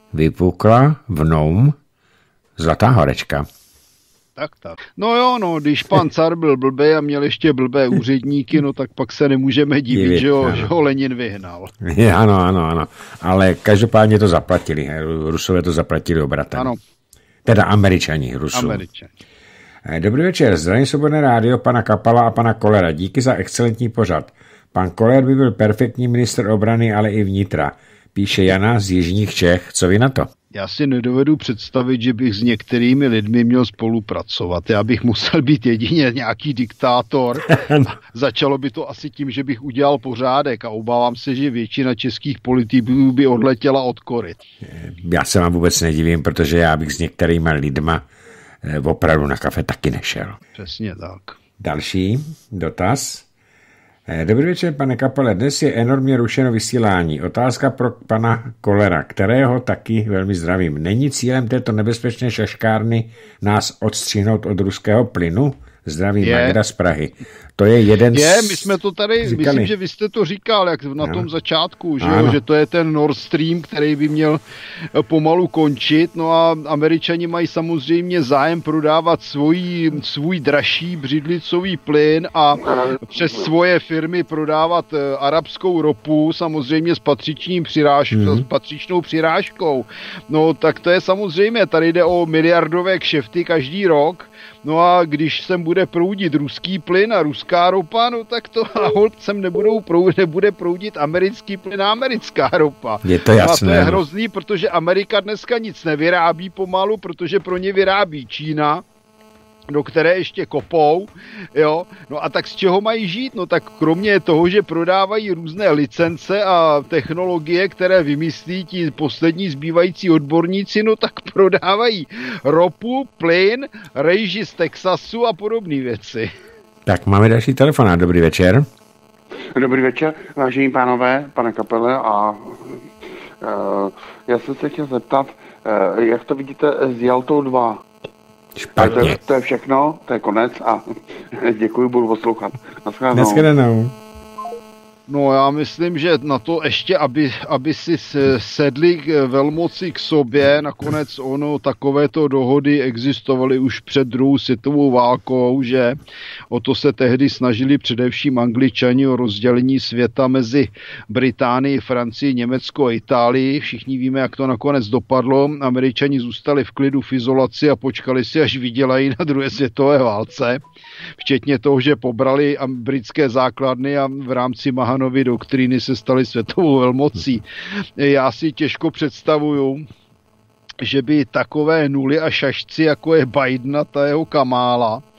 vypukla v Noum Zlatá horečka. Tak, tak. No jo, no, když pan car byl blbej a měl ještě blbé úředníky, no tak pak se nemůžeme divit, Divit, že, ho, že ho Lenin vyhnal. Je, ano, ano, ano. Ale každopádně to zaplatili. Rusové to zaplatili obratem. Ano. Teda Američani, Rusů. Američani. Dobrý večer, zdravím Svobodné rádio, pana Kapala a pana Kollera. Díky za excelentní pořad. Pan Koller by byl perfektní ministr obrany, ale i vnitra. Píše Jana z Jižních Čech. Co vy na to? Já si nedovedu představit, že bych s některými lidmi měl spolupracovat. Já bych musel být jedině nějaký diktátor. Začalo by to asi tím, že bych udělal pořádek a obávám se, že většina českých politiků by odletěla od koryt. Já se vám vůbec nedivím, protože já bych s některými lidma opravdu na kafe taky nešel. Přesně tak. Další dotaz. Dobrý večer, pane Kapale. Dnes je enormně rušeno vysílání. Otázka pro pana Kollera, kterého taky velmi zdravím. Není cílem této nebezpečné šaškárny nás odstřihnout od ruského plynu? Zdraví Magda z Prahy. To je jeden z... Je, my jsme to tady, říkali. Myslím, že vy jste to říkal, jak na no. tom začátku, že, jo, že to je ten Nord Stream, který by měl pomalu končit, no a Američani mají samozřejmě zájem prodávat svůj, svůj dražší břidlicový plyn a přes svoje firmy prodávat arabskou ropu, samozřejmě s, patřičným přiráž, mm-hmm. s patřičnou přirážkou. No tak to je samozřejmě, tady jde o miliardové kšefty každý rok. No a když sem bude proudit ruský plyn a ruská ropa, no tak to a holt sem nebudou proudit, nebude proudit americký plyn a americká ropa. Je to jasné. No a to je hrozný, protože Amerika dneska nic nevyrábí pomalu, protože pro ně vyrábí Čína, do které ještě kopou, jo, no a tak z čeho mají žít? No tak kromě toho, že prodávají různé licence a technologie, které vymyslí ti poslední zbývající odborníci, no tak prodávají ropu, plyn, rejži z Texasu a podobné věci. Tak máme další telefonát, dobrý večer. Dobrý večer, vážení pánové, pane Kapele, a uh, já jsem se chtěl zeptat, uh, jak to vidíte s Jaltou dva? Špatně. To je, to je všechno, to je konec a děkuji, budu poslouchat. Naschledanou. Naschledanou. No já myslím, že na to ještě, aby, aby si sedli velmoci k sobě, nakonec ono, takovéto dohody existovaly už před druhou světovou válkou, že o to se tehdy snažili především Angličani o rozdělení světa mezi Británii, Francii, Německo a Itálii. Všichni víme, jak to nakonec dopadlo. Američani zůstali v klidu v izolaci a počkali si, až vydělají na druhé světové válce. Včetně toho, že pobrali britské základny a v rámci Mahanovy doktríny se staly světovou velmocí. Já si těžko představuju, že by takové nuly a šašci, jako je Biden a ta jeho Kamála,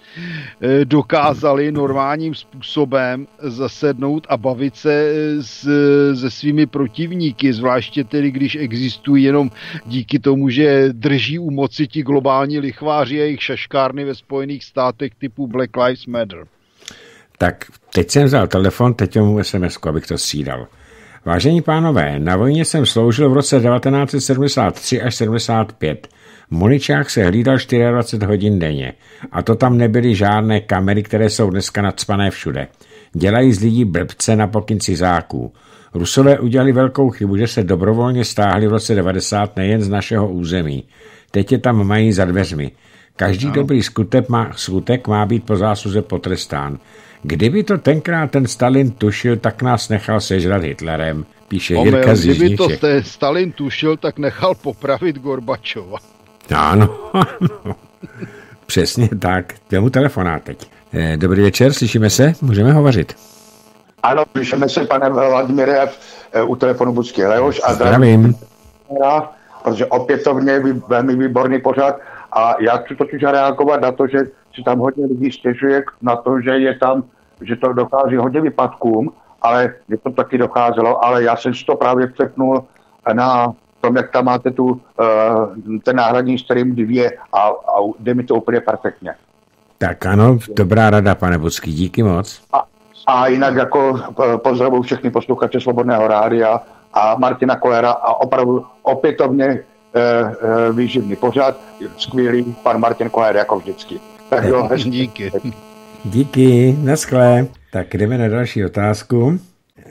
dokázali normálním způsobem zasednout a bavit se s, se svými protivníky, zvláště tedy, když existují jenom díky tomu, že drží u moci ti globální lichváři a jejich šaškárny ve Spojených státech typu Black Lives Matter. Tak teď jsem vzal telefon, teď mu es em esku, abych to střídal. Vážení pánové, na vojně jsem sloužil v roce devatenáct set sedmdesát tři až sedmdesát pět. Muničák se hlídal dvacet čtyři hodin denně. A to tam nebyly žádné kamery, které jsou dneska nacpané všude. Dělají z lidí blbce na pokyn cizáků. Rusové udělali velkou chybu, že se dobrovolně stáhli v roce devadesát nejen z našeho území. Teď je tam mají za dveřmi. Každý no. dobrý skutek má, skutek má být po zásluze potrestán. Kdyby to tenkrát ten Stalin tušil, tak nás nechal sežrat Hitlerem, píše Omel, Jirka z Kdyby to te, Stalin tušil, tak nechal popravit Gorbačova. Ano, ano. Přesně tak. Děmu telefonát teď. Dobrý večer, slyšíme se? Můžeme hovořit. Ano, slyšíme se, pane Vladimíre, u telefonu Budský Leoš. A zdravím. Protože opětovně je velmi výborný pořad a já chci totiž reagovat na to, že si tam hodně lidí stěžuje na to, že je tam, že to dochází hodně výpadkům, ale mě to taky docházelo, ale já jsem si to právě přepnul na tom, jak tam máte tu, uh, ten náhradní stream dvě a, a jde mi to úplně perfektně. Tak ano, dobrá rada, pane Budský, díky moc. A, a jinak jako pozdravuji všechny posluchače Svobodného rádia a Martina Kollera a opravdu opětovně uh, uh, výživný pořad, skvělý pan Martin Koller jako vždycky. Tak jo, díky. Díky, naschle. Tak jdeme na další otázku.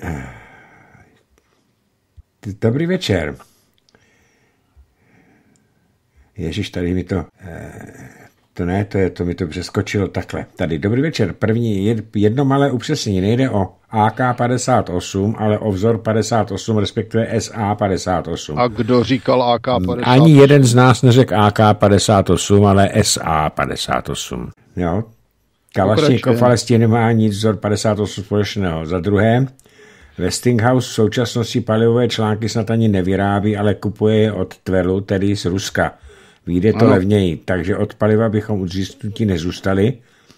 Dobrý večer. Ježiš, tady mi to... To ne, to, je, to mi to přeskočilo takhle. Tady, dobrý večer. První, jedno malé upřesnění. Nejde o á ká padesát osm, ale o vzor padesát osm, respektive es á padesát osm. A kdo říkal á ká padesát osm? Ani jeden z nás neřekl á ká padesát osm, ale es á padesát osm. Jo? Kalašnikov ale s tím nemá nic vzor padesát osm společného. Za druhé, Westinghouse v současnosti palivové články snad ani nevyrábí, ale kupuje je od Tvelu, tedy z Ruska. Vyjde to ano. levněji, takže od paliva bychom udříznutí nezůstali,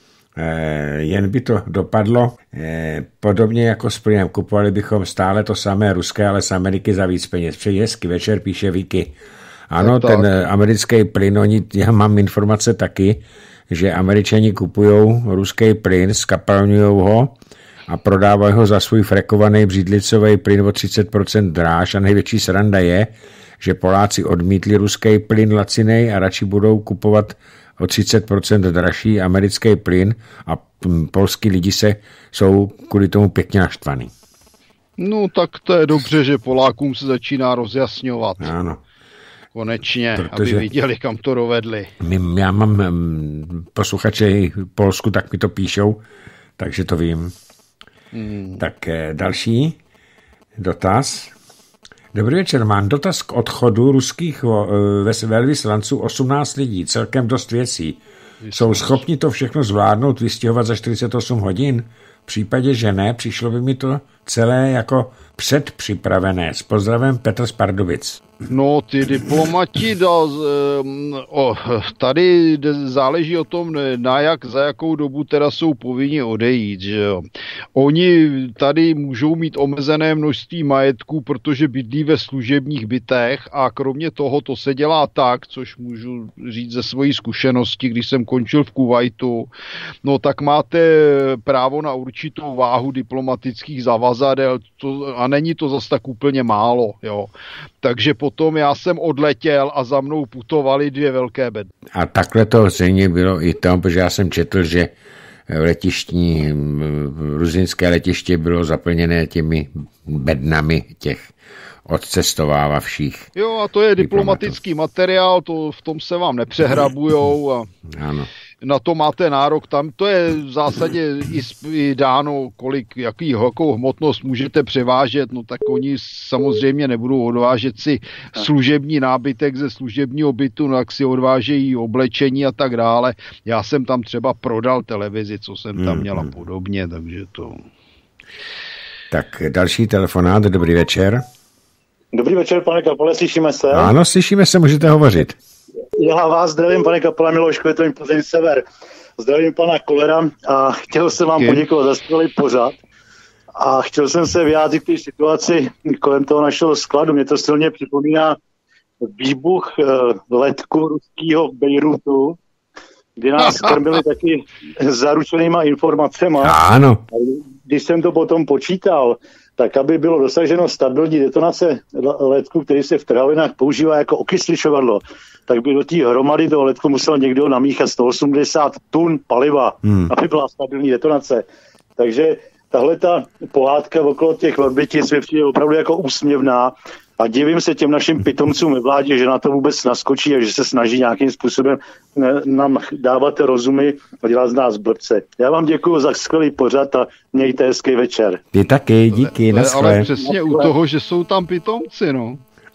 e, jen by to dopadlo. E, podobně jako s plynem, kupovali bychom stále to samé ruské, ale z Ameriky za víc peněz. Přeji hezky večer, píše Vicky. Ano, ten americký plyn, oni, já mám informace taky, že Američani kupují ruský plyn, skapalňují ho a prodávají ho za svůj frekovaný břidlicový plyn o třicet procent dráž a největší sranda je, že Poláci odmítli ruský plyn lacinej a radši budou kupovat o třicet procent dražší americký plyn a polský lidi se jsou kvůli tomu pěkně naštvaný. No tak to je dobře, že Polákům se začíná rozjasňovat. Ano. Konečně, protože aby viděli, kam to dovedli. My, já mám um, posluchače v Polsku, tak mi to píšou, takže to vím. Hmm. Tak eh, další dotaz. Dobrý večer, mám dotaz k odchodu ruských eh, velvyslanců osmnáct lidí, celkem dost věcí. Jsou schopni to všechno zvládnout, vystihovat za čtyřicet osm hodin? V případě, že ne, přišlo by mi to celé jako předpřipravené. S pozdravem Petr z Pardubic. No, ty diplomati, da, o, tady záleží o tom, na jak, za jakou dobu teda jsou povinni odejít, že jo. Oni tady můžou mít omezené množství majetku, protože bydlí ve služebních bytech a kromě toho to se dělá tak, což můžu říct ze svojí zkušenosti, když jsem končil v Kuvajtu, no tak máte právo na určitou váhu diplomatických zavazadel to, a není to zas tak úplně málo, jo. Takže potom já jsem odletěl a za mnou putovali dvě velké bedny. A takhle to zřejmě bylo i tam, protože já jsem četl, že letištní, ruzinské letiště bylo zaplněné těmi bednami těch odcestovávavších. Jo, a to je diplomatický diplomatů. Materiál, to v tom se vám nepřehrabujou a ano. Na to máte nárok, tam to je v zásadě i, i dáno, kolik, jaký, jakou hmotnost můžete převážet, no tak oni samozřejmě nebudou odvážet si služební nábytek ze služebního bytu, no jak si odvážejí oblečení a tak dále. Já jsem tam třeba prodal televizi, co jsem tam měl a podobně, takže to... Tak další telefonát, dobrý večer. Dobrý večer, pane Kapole, slyšíme se? Ano, slyšíme se, můžete hovořit. Já vás zdravím, pane Kapela Milošku, je to jim Plzeň Sever. Zdravím pana Kollera a chtěl jsem vám poděkovat za skvělý pořad. A chtěl jsem se vyjádřit k té situaci kolem toho našeho skladu. Mě to silně připomíná výbuch letku ruského Bejrutu, kdy nás krmili taky zaručenýma informacema. Ano. Když jsem to potom počítal, tak aby bylo dosaženo stabilní detonace letku, který se v travinách používá jako okysličovadlo, tak by do té hromady toho letku musel někdo namíchat sto osmdesát tun paliva, hmm. aby byla stabilní detonace. Takže tahle ta pohádka okolo těch Vrbitic mi přijde opravdu jako úsměvná a divím se těm našim pitomcům ve vládě, že na to vůbec naskočí a že se snaží nějakým způsobem nám dávat rozumy a dělat z nás blbce. Já vám děkuji za skvělý pořad a mějte hezký večer. Ty taky, díky, ale, ale přesně u toho, že jsou tam pitomci, no.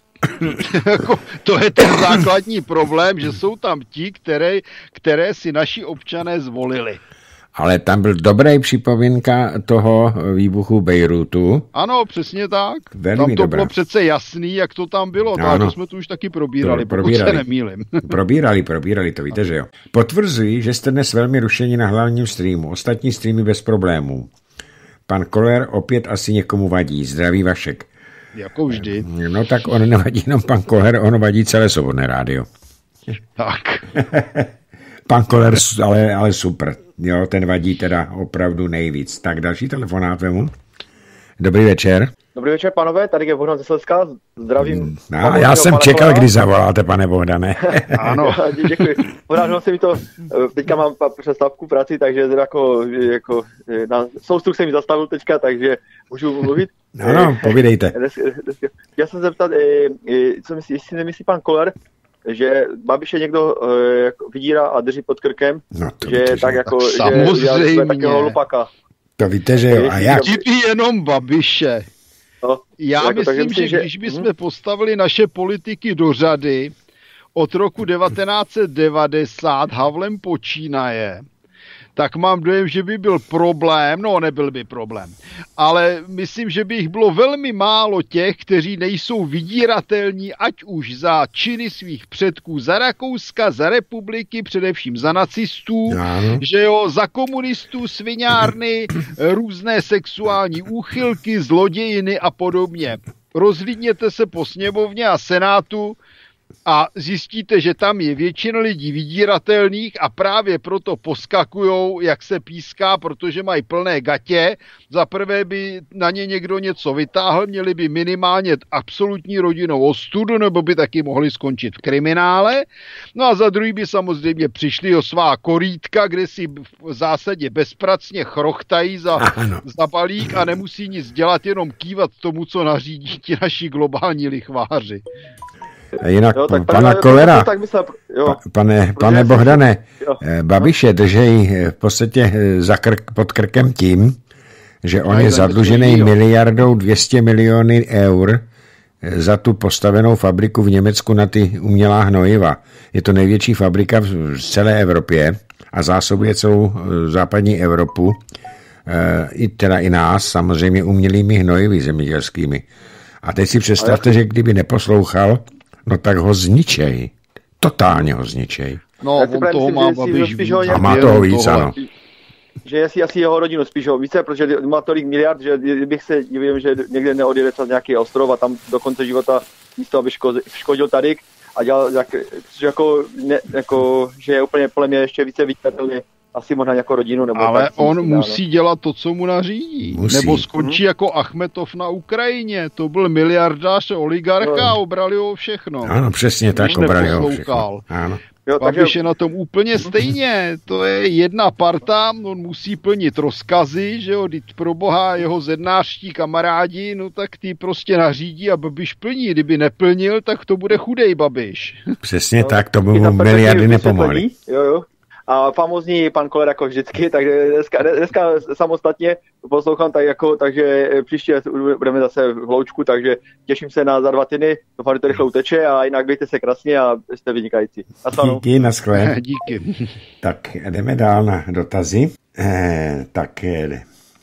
To je ten základní problém, že jsou tam ti, které, které si naši občané zvolili. Ale tam byl dobrý připomínka toho výbuchu Bejrutu. Ano, přesně tak. Velmi tam to dobrá. bylo přece jasný, jak to tam bylo. No, to jsme tu už taky probírali, to, pokud probírali. se nemýlim. Probírali, probírali, to víte, že jo. Potvrzuji, že jste dnes velmi rušeni na hlavním streamu. Ostatní streamy bez problémů. Pan Koller opět asi někomu vadí. Zdraví Vašek. Jako vždy. No tak on nevadí jenom pan Koller, on vadí celé Svobodné rádio. Tak. Pan Koller, ale, ale super. Jo, ten vadí teda opravdu nejvíc. Tak další telefonát vemu. Dobrý večer. Dobrý večer, panové, tady je Bohdan ze Slezska. Zdravím. No, já jsem čekal, Kollera. Kdy zavoláte, pane Bohdane. Ano. Děkuji. Podařilo se mi to, teďka mám přestávku práci, takže jako, jako na soustruh jsem mi zastavil teďka, takže můžu mluvit. Ano, povídejte. Já jsem se zeptat, co myslí, jestli nemyslí pan Koller, že Babiše někdo uh, jako vydírá a drží pod krkem, no že víte, tak že jako, samozřejmě. že takového lupaka. To víte, že jo. A jak? Kdyby jenom Babiše. No, Já jako, myslím, myslím, že, že když bychom hmm. postavili naše politiky do řady od roku devatenáct set devadesát Havlem počínaje, tak mám dojem, že by byl problém, no nebyl by problém, ale myslím, že by jich bylo velmi málo těch, kteří nejsou vydíratelní, ať už za činy svých předků za Rakouska, za republiky, především za nacistů, no. že jo, za komunistů, sviňárny, různé sexuální úchylky, zlodějiny a podobně. Rozhlídněte se po sněmovně a senátu, a zjistíte, že tam je většina lidí vydíratelných a právě proto poskakujou, jak se píská, protože mají plné gatě. Za prvé by na ně někdo něco vytáhl, měli by minimálně absolutní rodinnou ostudu, nebo by taky mohli skončit v kriminále. No a za druhý by samozřejmě přišli o svá korítka, kde si v zásadě bezpracně chrochtají za, za balík a nemusí nic dělat, jenom kývat tomu, co nařídí ti naši globální lichváři. Jinak jo, tak pana Kollera, tak myslel, jo, pane, pane Bohdane, jo. Babiše držej v podstatě za krk, pod krkem tím, že on je zadlužený miliardou dvě stě miliony eur za tu postavenou fabriku v Německu na ty umělá hnojiva. Je to největší fabrika v celé Evropě a zásobuje celou západní Evropu, i teda i nás, samozřejmě umělými hnojivy zemědělskými. A teď si představte, že kdyby neposlouchal, no tak ho zničej. Totálně ho zničej. No, on toho má Babiš víc. A má toho víc, ano. Že jestli asi jeho rodinu spíš ho více, protože má tolik miliard, že bych se divil, že někde neodjede z nějaký ostrov a tam do konce života místo, aby škodil tady a dělal, jak, jako, ne, jako, že je úplně podle mě ještě více vydíratelný. Asi možná jako rodinu. Nebo ale tak, on musí, musí no. dělat to, co mu nařídí. Musí. Nebo skončí hmm. jako Achmetov na Ukrajině. To byl miliardář, oligarcha no. a obrali ho všechno. Ano, přesně tak, obrali ho všechno. Ano. Jo, takže... Babiš je na tom úplně stejně. To je jedna parta, on musí plnit rozkazy, že jo, pro boha jeho zednářští kamarádi, no tak ty prostě nařídí a Babiš plní. Kdyby neplnil, tak to bude chudej Babiš. Přesně no, tak, to by mu miliardy nepomohly. Jo, jo. A famózní pan Koller jako vždycky, takže dneska, dneska samostatně poslouchám tak jako, takže příště budeme zase v hloučku, takže těším se na za dva týdny, doufám, že to rychle uteče a jinak bejte se krásně a jste vynikající. Díky, naschle. Díky. Tak jdeme dál na dotazy. Eh, tak eh,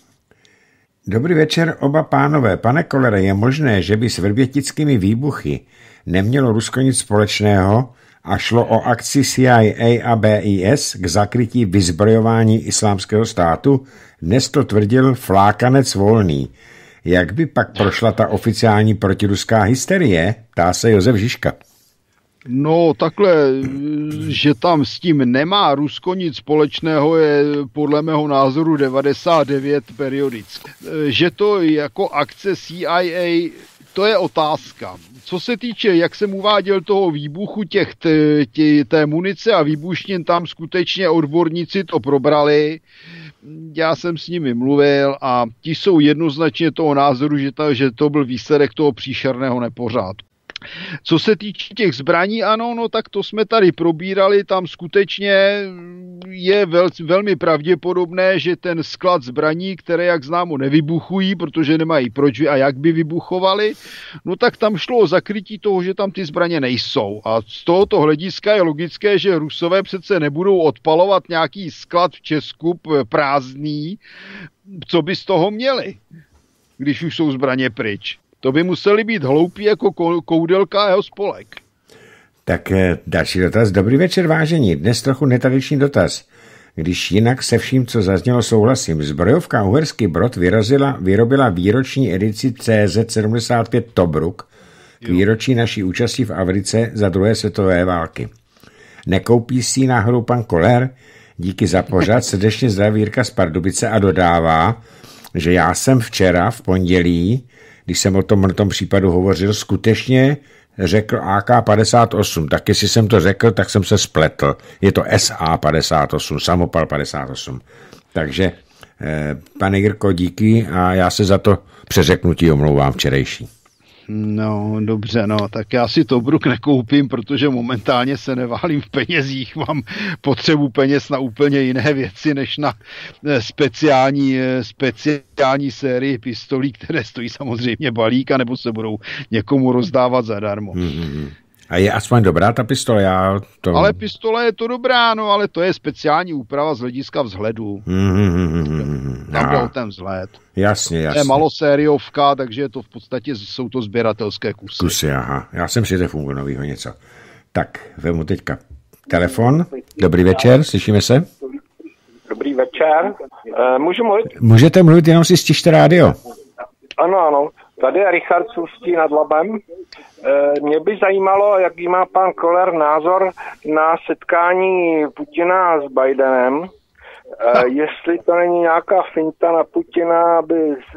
dobrý večer oba pánové. Pane Kollere, je možné, že by s vrbětickými výbuchy nemělo Rusko nic společného a šlo o akci C I A a B I S k zakrytí vyzbrojování Islámského státu, dnes to tvrdil Flákanec Volný. Jak by pak prošla ta oficiální protiruská hysterie? Ptá se Josef Žižka. No takhle, že tam s tím nemá Rusko nic společného, je podle mého názoru devadesát devět periodicky. Že to jako akce C I A, to je otázka. Co se týče, jak jsem uváděl, toho výbuchu těch t, tě, té munice a výbušnin, tam skutečně odborníci to probrali. Já jsem s nimi mluvil a ti jsou jednoznačně toho názoru, že, ta, že to byl výsledek toho příšerného nepořádku. Co se týče těch zbraní, ano, no tak to jsme tady probírali, tam skutečně je vel, velmi pravděpodobné, že ten sklad zbraní, které, jak známo, nevybuchují, protože nemají proč a jak by vybuchovaly, no tak tam šlo o zakrytí toho, že tam ty zbraně nejsou. A z tohoto hlediska je logické, že Rusové přece nebudou odpalovat nějaký sklad v Česku prázdný, co by z toho měli, když už jsou zbraně pryč. To by museli být hloupí jako Koudelka a jeho spolek. Tak další dotaz. Dobrý večer, vážení. Dnes trochu netradiční dotaz. Když jinak se vším, co zaznělo, souhlasím. Zbrojovka Uherský Brod vyrazila, vyrobila výroční edici C Z sedmdesát pět Tobruk k výročí naší účasti v Africe za druhé světové války. Nekoupí si náhodou pan Koller? Díky za pořad, srdečně zdraví Jirka z Pardubice a dodává, že já jsem včera v pondělí, když jsem o tom, o tom případu hovořil, skutečně řekl A K padesát osm. Tak jestli jsem to řekl, tak jsem se spletl. Je to S A padesát osm, samopal padesát osm. Takže, eh, pane Jirko, díky a já se za to přeřeknutí omlouvám včerejší. No, dobře, no, tak já si Tobruk nekoupím, protože momentálně se neválím v penězích, mám potřebu peněz na úplně jiné věci, než na speciální, speciální sérii pistolí, které stojí samozřejmě balík, anebo se budou někomu rozdávat zadarmo. Mm-hmm. A je aspoň dobrá ta pistole? Já to... Ale pistole je to dobrá, no, ale to je speciální úprava z hlediska vzhledu. Mm-hmm. Tam jde o ten vzhled. Jasně, jasně. To je malosériovka, takže to v podstatě jsou to sběratelské kusy. Kusy, aha. Já jsem si fungu novýho něco. Tak, vemu teďka telefon. Dobrý večer, slyšíme se? Dobrý večer. E, můžu mluvit? Můžete mluvit, jenom si stište rádio. Ano, ano. Tady je Richard Sustí nad Labem. E, mě by zajímalo, jaký má pan Koller názor na setkání Putina s Bidenem. E, jestli to není nějaká finta na Putina, aby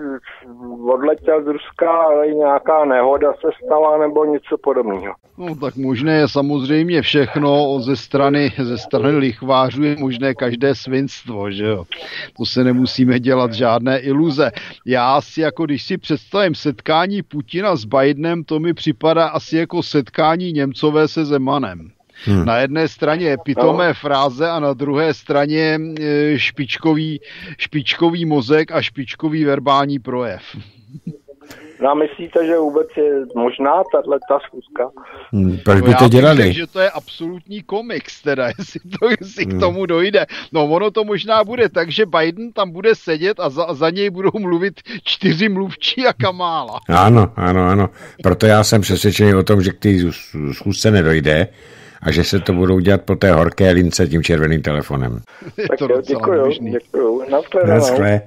odletěl z Ruska, ale nějaká nehoda se stala nebo něco podobného. No tak možné je samozřejmě všechno, ze strany, ze strany lichvářů je možné každé svinstvo, že jo. To se nemusíme dělat žádné iluze. Já si jako když si představím setkání Putina s Bidenem, to mi připadá asi jako setkání Němcové se Zemanem. Hmm. Na jedné straně pitomé fráze a na druhé straně špičkový, špičkový mozek a špičkový verbální projev. No a myslíte, že vůbec je možná tato schůzka? Hmm, proč by to dělali? Já že to je absolutní komiks, teda, jestli, to, jestli hmm. k tomu dojde. No ono to možná bude tak, že Biden tam bude sedět a za, za něj budou mluvit čtyři mluvčí a Kamála. Ano, ano, ano. Proto já jsem přesvědčený o tom, že k té schůzce nedojde a že se to budou dělat po té horké lince tím červeným telefonem. Tak jo, děkuju, děkuju. Naschle.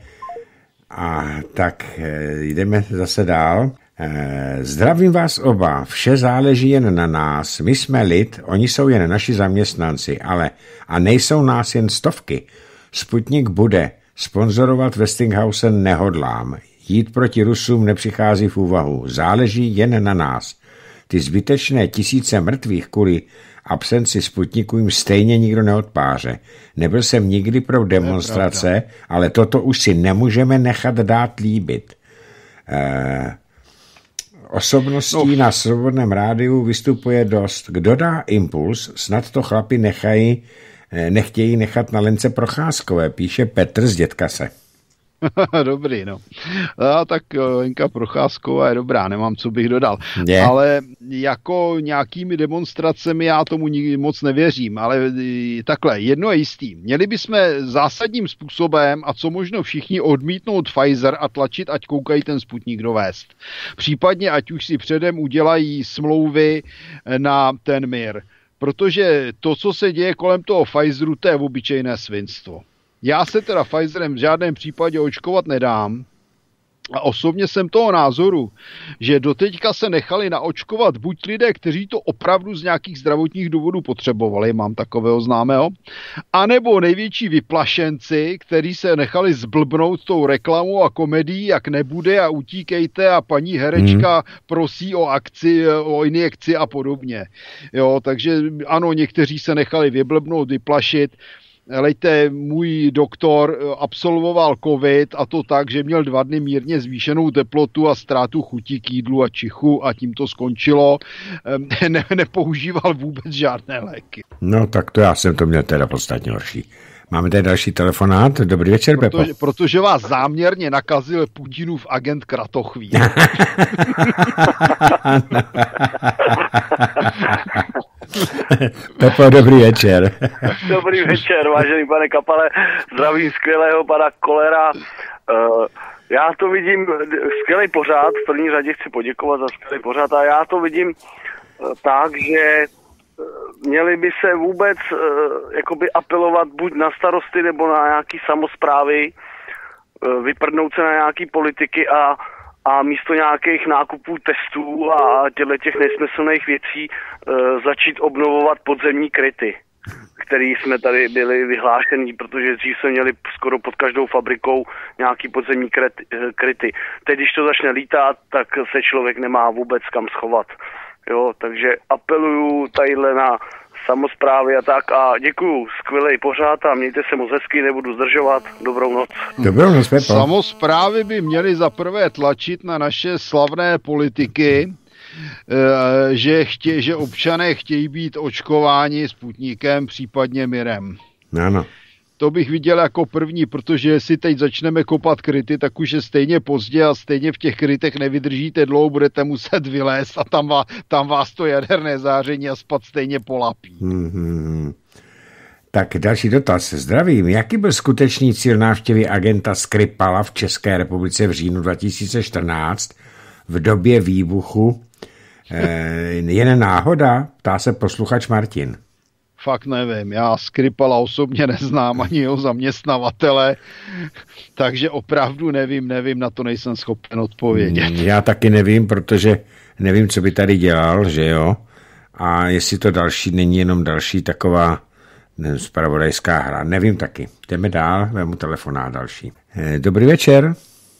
A tak jdeme zase dál. Zdravím vás oba. Vše záleží jen na nás. My jsme lid, oni jsou jen naši zaměstnanci, ale a nejsou nás jen stovky. Sputnik bude. Sponzorovat Westinghouse nehodlám. Jít proti Rusům nepřichází v úvahu. Záleží jen na nás. Ty zbytečné tisíce mrtvých kvůli absenci Sputniku jim stejně nikdo neodpáře. Nebyl jsem nikdy pro demonstrace, ale toto už si nemůžeme nechat dát líbit. Eh, osobností no. na Svobodném rádiu vystupuje dost. Kdo dá impuls, snad to chlapi nechají, nechtějí nechat na Lence Procházkové, píše Petr z Dětkase. Dobrý, no. A tak Lenka Procházková je dobrá, nemám, co bych dodal. Je. Ale jako nějakými demonstracemi já tomu moc nevěřím, ale takhle, jedno je jistý. Měli bychom zásadním způsobem a co možno všichni odmítnout Pfizer a tlačit, ať koukají ten Sputnik dovést. Případně, ať už si předem udělají smlouvy na ten mír. protože to, co se děje kolem toho Pfizeru, to je obyčejné svinstvo. Já se teda Pfizerem v žádném případě očkovat nedám a osobně jsem toho názoru, že doteďka se nechali naočkovat buď lidé, kteří to opravdu z nějakých zdravotních důvodů potřebovali, mám takového známého, anebo největší vyplašenci, kteří se nechali zblbnout tou reklamou a komedií, jak nebude a utíkejte a paní herečka hmm. prosí o akci, o injekci a podobně. Jo, takže ano, někteří se nechali vyblbnout, vyplašit. Lejte, můj doktor absolvoval covid a to tak, že měl dva dny mírně zvýšenou teplotu a ztrátu chuti k jídlu a čichu a tím to skončilo. Ne, nepoužíval vůbec žádné léky. No tak to já jsem to měl teda podstatně horší. Máme tady další telefonát. Dobrý večer, Pepo. Protože, protože vás záměrně nakazil Putinův agent Kratochví. Pepo, dobrý večer. Dobrý večer, vážený pane Kapale. Zdravím skvělého pana Kollera. Uh, já to vidím, skvělý pořád, v první řadě chci poděkovat za skvělý pořád a já to vidím uh, tak, že měli by se vůbec uh, jakoby apelovat buď na starosty nebo na nějaký samosprávy, uh, vyprdnout se na nějaký politiky a, a místo nějakých nákupů testů a těch nesmyslných věcí uh, začít obnovovat podzemní kryty, který jsme tady byli vyhlášení, protože dřív jsme měli skoro pod každou fabrikou nějaký podzemní kryty. Teď, když to začne lítat, tak se člověk nemá vůbec kam schovat. Jo, takže apeluju tadyhle na samosprávy a tak a děkuju, skvělej pořád a mějte se moc hezky, nebudu zdržovat, dobrou noc. Dobrou noc, Pepo. Samosprávy by měly zaprvé tlačit na naše slavné politiky, že, chtě, že občané chtějí být očkováni Sputnikem, případně Mirem. Ano. To bych viděl jako první, protože jestli teď začneme kopat kryty, tak už je stejně pozdě a stejně v těch krytech nevydržíte dlouho, budete muset vylézt a tam, vás, tam vás to jaderné záření a spad stejně polapí. Mm-hmm. Tak další dotaz. Zdravím. Jaký byl skutečný cíl návštěvy agenta Skripala v České republice v říjnu dva tisíce čtrnáct v době výbuchu? E, jen náhoda? Ptá se posluchač Martin. Fakt nevím, já Skripala osobně neznám ani jeho zaměstnavatele, takže opravdu nevím, nevím, na to nejsem schopen odpovědět. Já taky nevím, protože nevím, co by tady dělal, že jo? A jestli to další není jenom další taková nevím, zpravodajská hra, nevím taky. Jdeme dál, vemu telefonát další. Dobrý večer.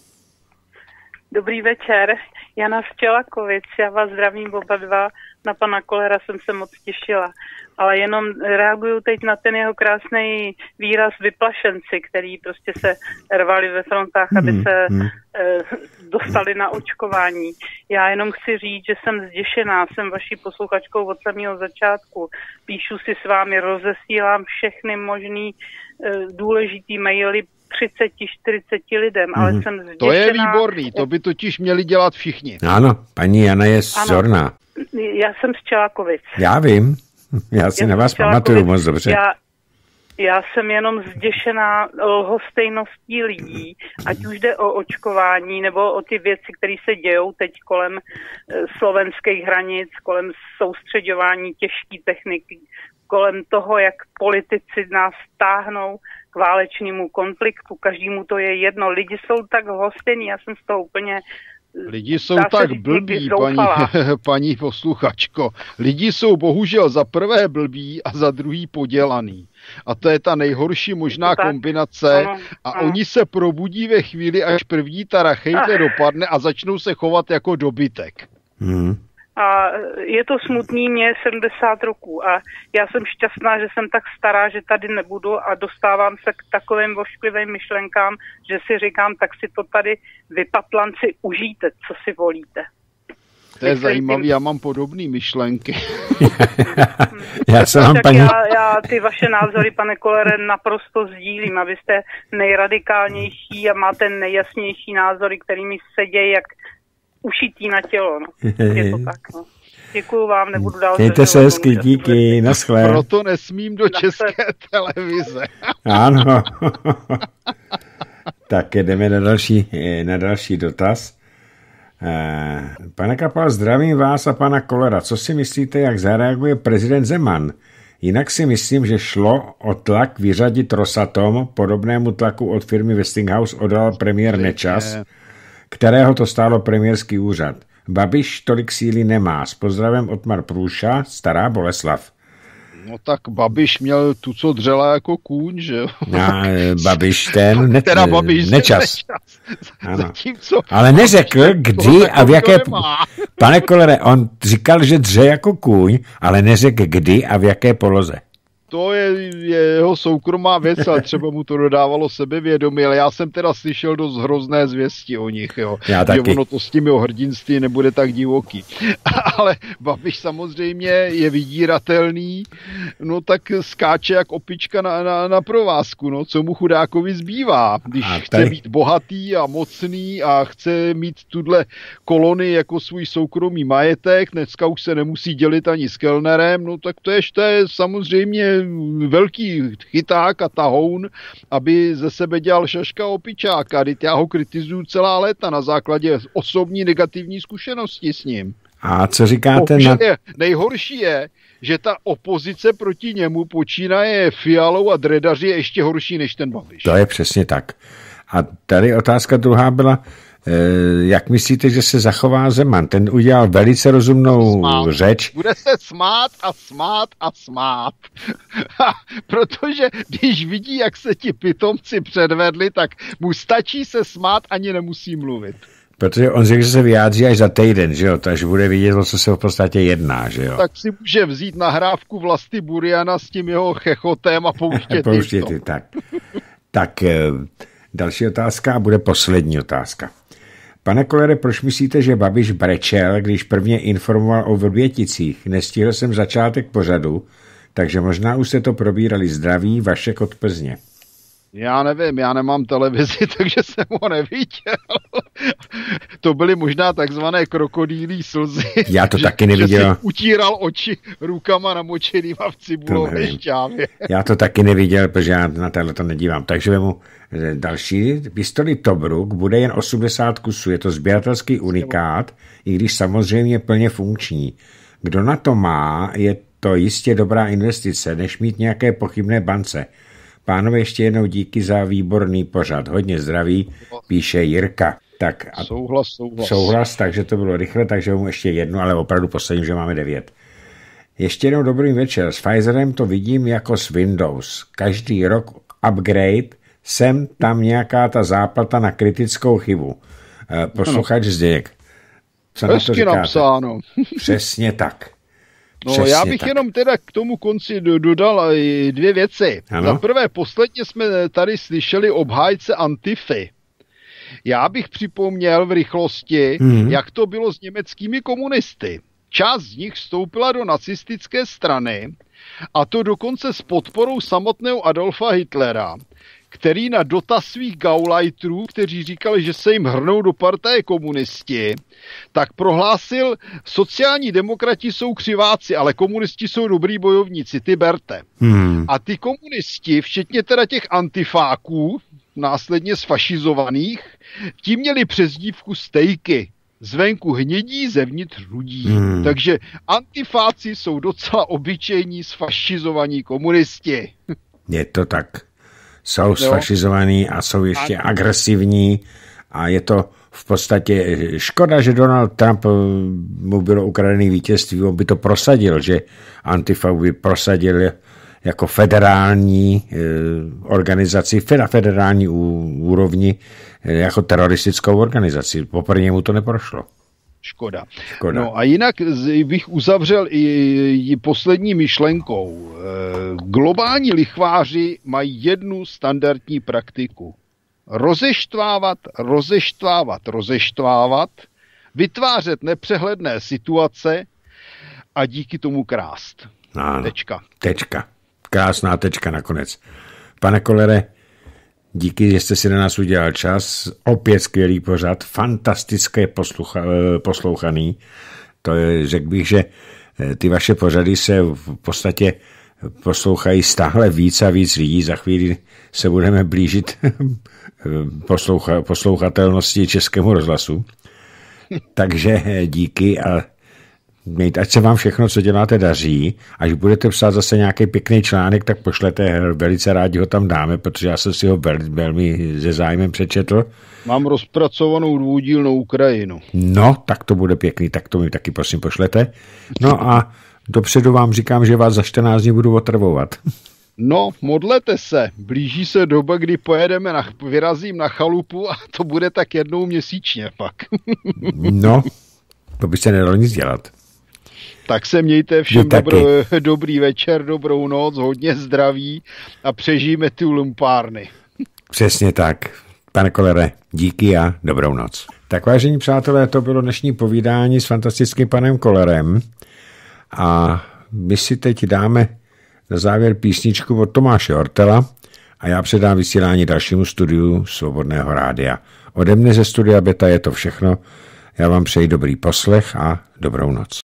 Dobrý večer, Jana Včelakovic, já vás zdravím oba dva, na pana Kollera jsem se moc těšila, ale jenom reaguju teď na ten jeho krásný výraz vyplašenci, který prostě se rvali ve frontách, aby se mm, mm. Eh, dostali na očkování. Já jenom chci říct, že jsem zděšená, jsem vaší posluchačkou od samého začátku, píšu si s vámi, rozesílám všechny možný eh, důležitý maily třicet čtyřicet lidem, ale mm. jsem zděšená. To je výborný, to by totiž měli dělat všichni. Ano, paní Jana je vzorná. Já jsem z Čelákovic. Já vím, já si já na vás pamatuju moc dobře. Já, já jsem jenom zděšená lhostejností lidí, ať už jde o očkování, nebo o ty věci, které se dějou teď kolem slovenských hranic, kolem soustředování těžké techniky, kolem toho, jak politici nás táhnou k válečnému konfliktu. Každému to je jedno. Lidi jsou tak lhostejní, já jsem z toho úplně... Lidi jsou tak blbí, paní, paní posluchačko. Lidi jsou bohužel za prvé blbí a za druhý podělaný. A to je ta nejhorší možná kombinace. Ano, a ano. Oni se probudí ve chvíli, až první ta rachejtle dopadne a začnou se chovat jako dobytek. Hmm. A je to smutný, mě je sedmdesát roků a já jsem šťastná, že jsem tak stará, že tady nebudu a dostávám se k takovým vošklivým myšlenkám, že si říkám, tak si to tady vy patlanci užijte, co si volíte. To je zajímavý, já mám podobné myšlenky. já se vám, paní... já, já ty vaše názory, pane Kollere, naprosto sdílím, abyste nejradikálnější a máte nejjasnější názory, kterými sedějí jak ušitý na tělo, no. Je to tak, no. Děkuju vám, nebudu dál... Mějte se hezky, díky, naschle. Proto nesmím do České televize. Ano. Tak jdeme na další, na další dotaz. Pane Kapal, zdravím vás a pana Kollera. Co si myslíte, jak zareaguje prezident Zeman? Jinak si myslím, že šlo o tlak vyřadit Rosatom, podobnému tlaku od firmy Westinghouse odal premiér Nečas, kterého to stálo premiérský úřad. Babiš tolik síly nemá. S pozdravem Otmar Průša, Stará Boleslav. No tak Babiš měl tu, co dřela jako kůň, že jo? A Babiš ten, ne, teda Babiš Nečas. Nečas. Ano. Zatímco, ale neřekl, kdy a v jaké... Pane Kollere, on říkal, že dře jako kůň, ale neřekl, kdy a v jaké poloze. To je, je jeho soukromá věc, ale třeba mu to dodávalo sebevědomí, ale já jsem teda slyšel dost hrozné zvěsti o nich, jo. Já taky. Že ono to s tím jeho hrdinství nebude tak divoký. Ale Babiš samozřejmě je vydíratelný, no tak skáče jak opička na, na, na provázku, no, co mu chudákovi zbývá, když a chce být bohatý a mocný a chce mít tuhle kolony jako svůj soukromý majetek, dneska už se nemusí dělit ani s Kellnerem, no tak to je, to je samozřejmě velký chyták a tahoun, aby ze sebe dělal šaška opičáka. Teď já ho kritizuju celá léta na základě osobní negativní zkušenosti s ním. A co říkáte na... na... Nejhorší je, že ta opozice proti němu počínaje Fialou a Dredaři je ještě horší než ten Babiš. To je přesně tak. A tady otázka druhá byla, jak myslíte, že se zachová Zeman? Ten udělal velice rozumnou smát. řeč. Bude se smát a smát a smát. Protože když vidí, jak se ti pitomci předvedli, tak mu stačí se smát, ani nemusí mluvit. Protože on řekl, že se vyjádří až za týden, že jo? Takže bude vidět, o co se v podstatě jedná, že jo? Tak si může vzít nahrávku Vlasty Buriana s tím jeho chechotem a pouštět pouštět tak. Tak další otázka a bude poslední otázka. Pane Kollere, proč myslíte, že Babiš brečel, když prvně informoval o Vrběticích? Nestihl jsem začátek pořadu, takže možná už se to probírali. Zdraví, Vašek od Plzně. Já nevím, já nemám televizi, takže jsem ho neviděl. To byly možná takzvané krokodýlí slzy. Já to že, taky neviděl. Že si utíral oči rukama namočenýma v cibulové šťávě. Já to taky neviděl, protože já na tohle to nedívám. Takže vemu další. Pistoli Tobruk bude jen osmdesát kusů. Je to sběratelský unikát, i když samozřejmě plně funkční. Kdo na to má, je to jistě dobrá investice, než mít nějaké pochybné bance. Pánové, ještě jednou díky za výborný pořad. Hodně zdraví, píše Jirka. Tak a souhlas, souhlas. Souhlas, takže to bylo rychle, takže mu ještě jednu, ale opravdu posledním, že máme devět. Ještě jednou dobrý večer. S Pfizerem to vidím jako s Windows. Každý rok upgrade, sem tam nějaká ta záplata na kritickou chybu. Posluchač no. Zděněk. Co na to říkáte? Napsáno. Přesně tak. No Přesně já bych tak. jenom teda k tomu konci dodal dvě věci. Ano? Za prvé, posledně jsme tady slyšeli obhájce Antify. Já bych připomněl v rychlosti, mm-hmm. jak to bylo s německými komunisty. Část z nich vstoupila do nacistické strany, a to dokonce s podporou samotného Adolfa Hitlera, který na dotaz svých gauleiterů, kteří říkali, že se jim hrnou do partaje komunisti, tak prohlásil, sociální demokrati jsou křiváci, ale komunisti jsou dobrý bojovníci, ty berte. Hmm. A ty komunisti, včetně teda těch antifáků, následně sfašizovaných, ti měli přezdívku stejky. Zvenku hnědí, zevnitř rudí. Hmm. Takže antifáci jsou docela obyčejní sfašizovaní komunisti. Je to tak. Jsou sfašizovaní a jsou ještě a... agresivní a je to v podstatě škoda, že Donald Trump mu bylo ukradený vítězství, on by to prosadil, že Antifa by prosadil jako federální eh, organizaci, na federální úrovni eh, jako teroristickou organizaci. Poprvé mu to neprošlo. Škoda. Škoda. No a jinak bych uzavřel i, i poslední myšlenkou. Globální lichváři mají jednu standardní praktiku. Rozeštvávat, rozeštvávat, rozeštvávat, vytvářet nepřehledné situace a díky tomu krást. Ano, tečka. Tečka. Krásná tečka nakonec. Pane Kollere, díky, že jste si na nás udělal čas. Opět skvělý pořad, fantastické poslucha, poslouchaný. To je, řekl bych, že ty vaše pořady se v podstatě poslouchají stále víc a víc lidí. Za chvíli se budeme blížit posloucha, poslouchatelnosti Českému rozhlasu. Takže díky a mějte, ať se vám všechno, co děláte, daří. Až budete psát zase nějaký pěkný článek, tak pošlete, velice rádi ho tam dáme, protože já jsem si ho vel, velmi se zájmem přečetl. Mám rozpracovanou dvoudílnou Ukrajinu. No, tak to bude pěkný, tak to mi taky prosím pošlete. No a dopředu vám říkám, že vás za čtrnáct dní budu otravovat. No, modlete se. Blíží se doba, kdy pojedeme, na, vyrazím na chalupu a to bude tak jednou měsíčně pak. No, to by se nedalo nic dělat. Tak se mějte všem dobro, dobrý večer, dobrou noc, hodně zdraví a přežijeme ty lumpárny. Přesně tak. Pane Kolere, díky a dobrou noc. Tak vážení přátelé, to bylo dnešní povídání s fantastickým panem Kolerem a my si teď dáme na závěr písničku od Tomáše Ortela a já předám vysílání dalšímu studiu Svobodného rádia. Ode mne ze studia Beta je to všechno. Já vám přeji dobrý poslech a dobrou noc.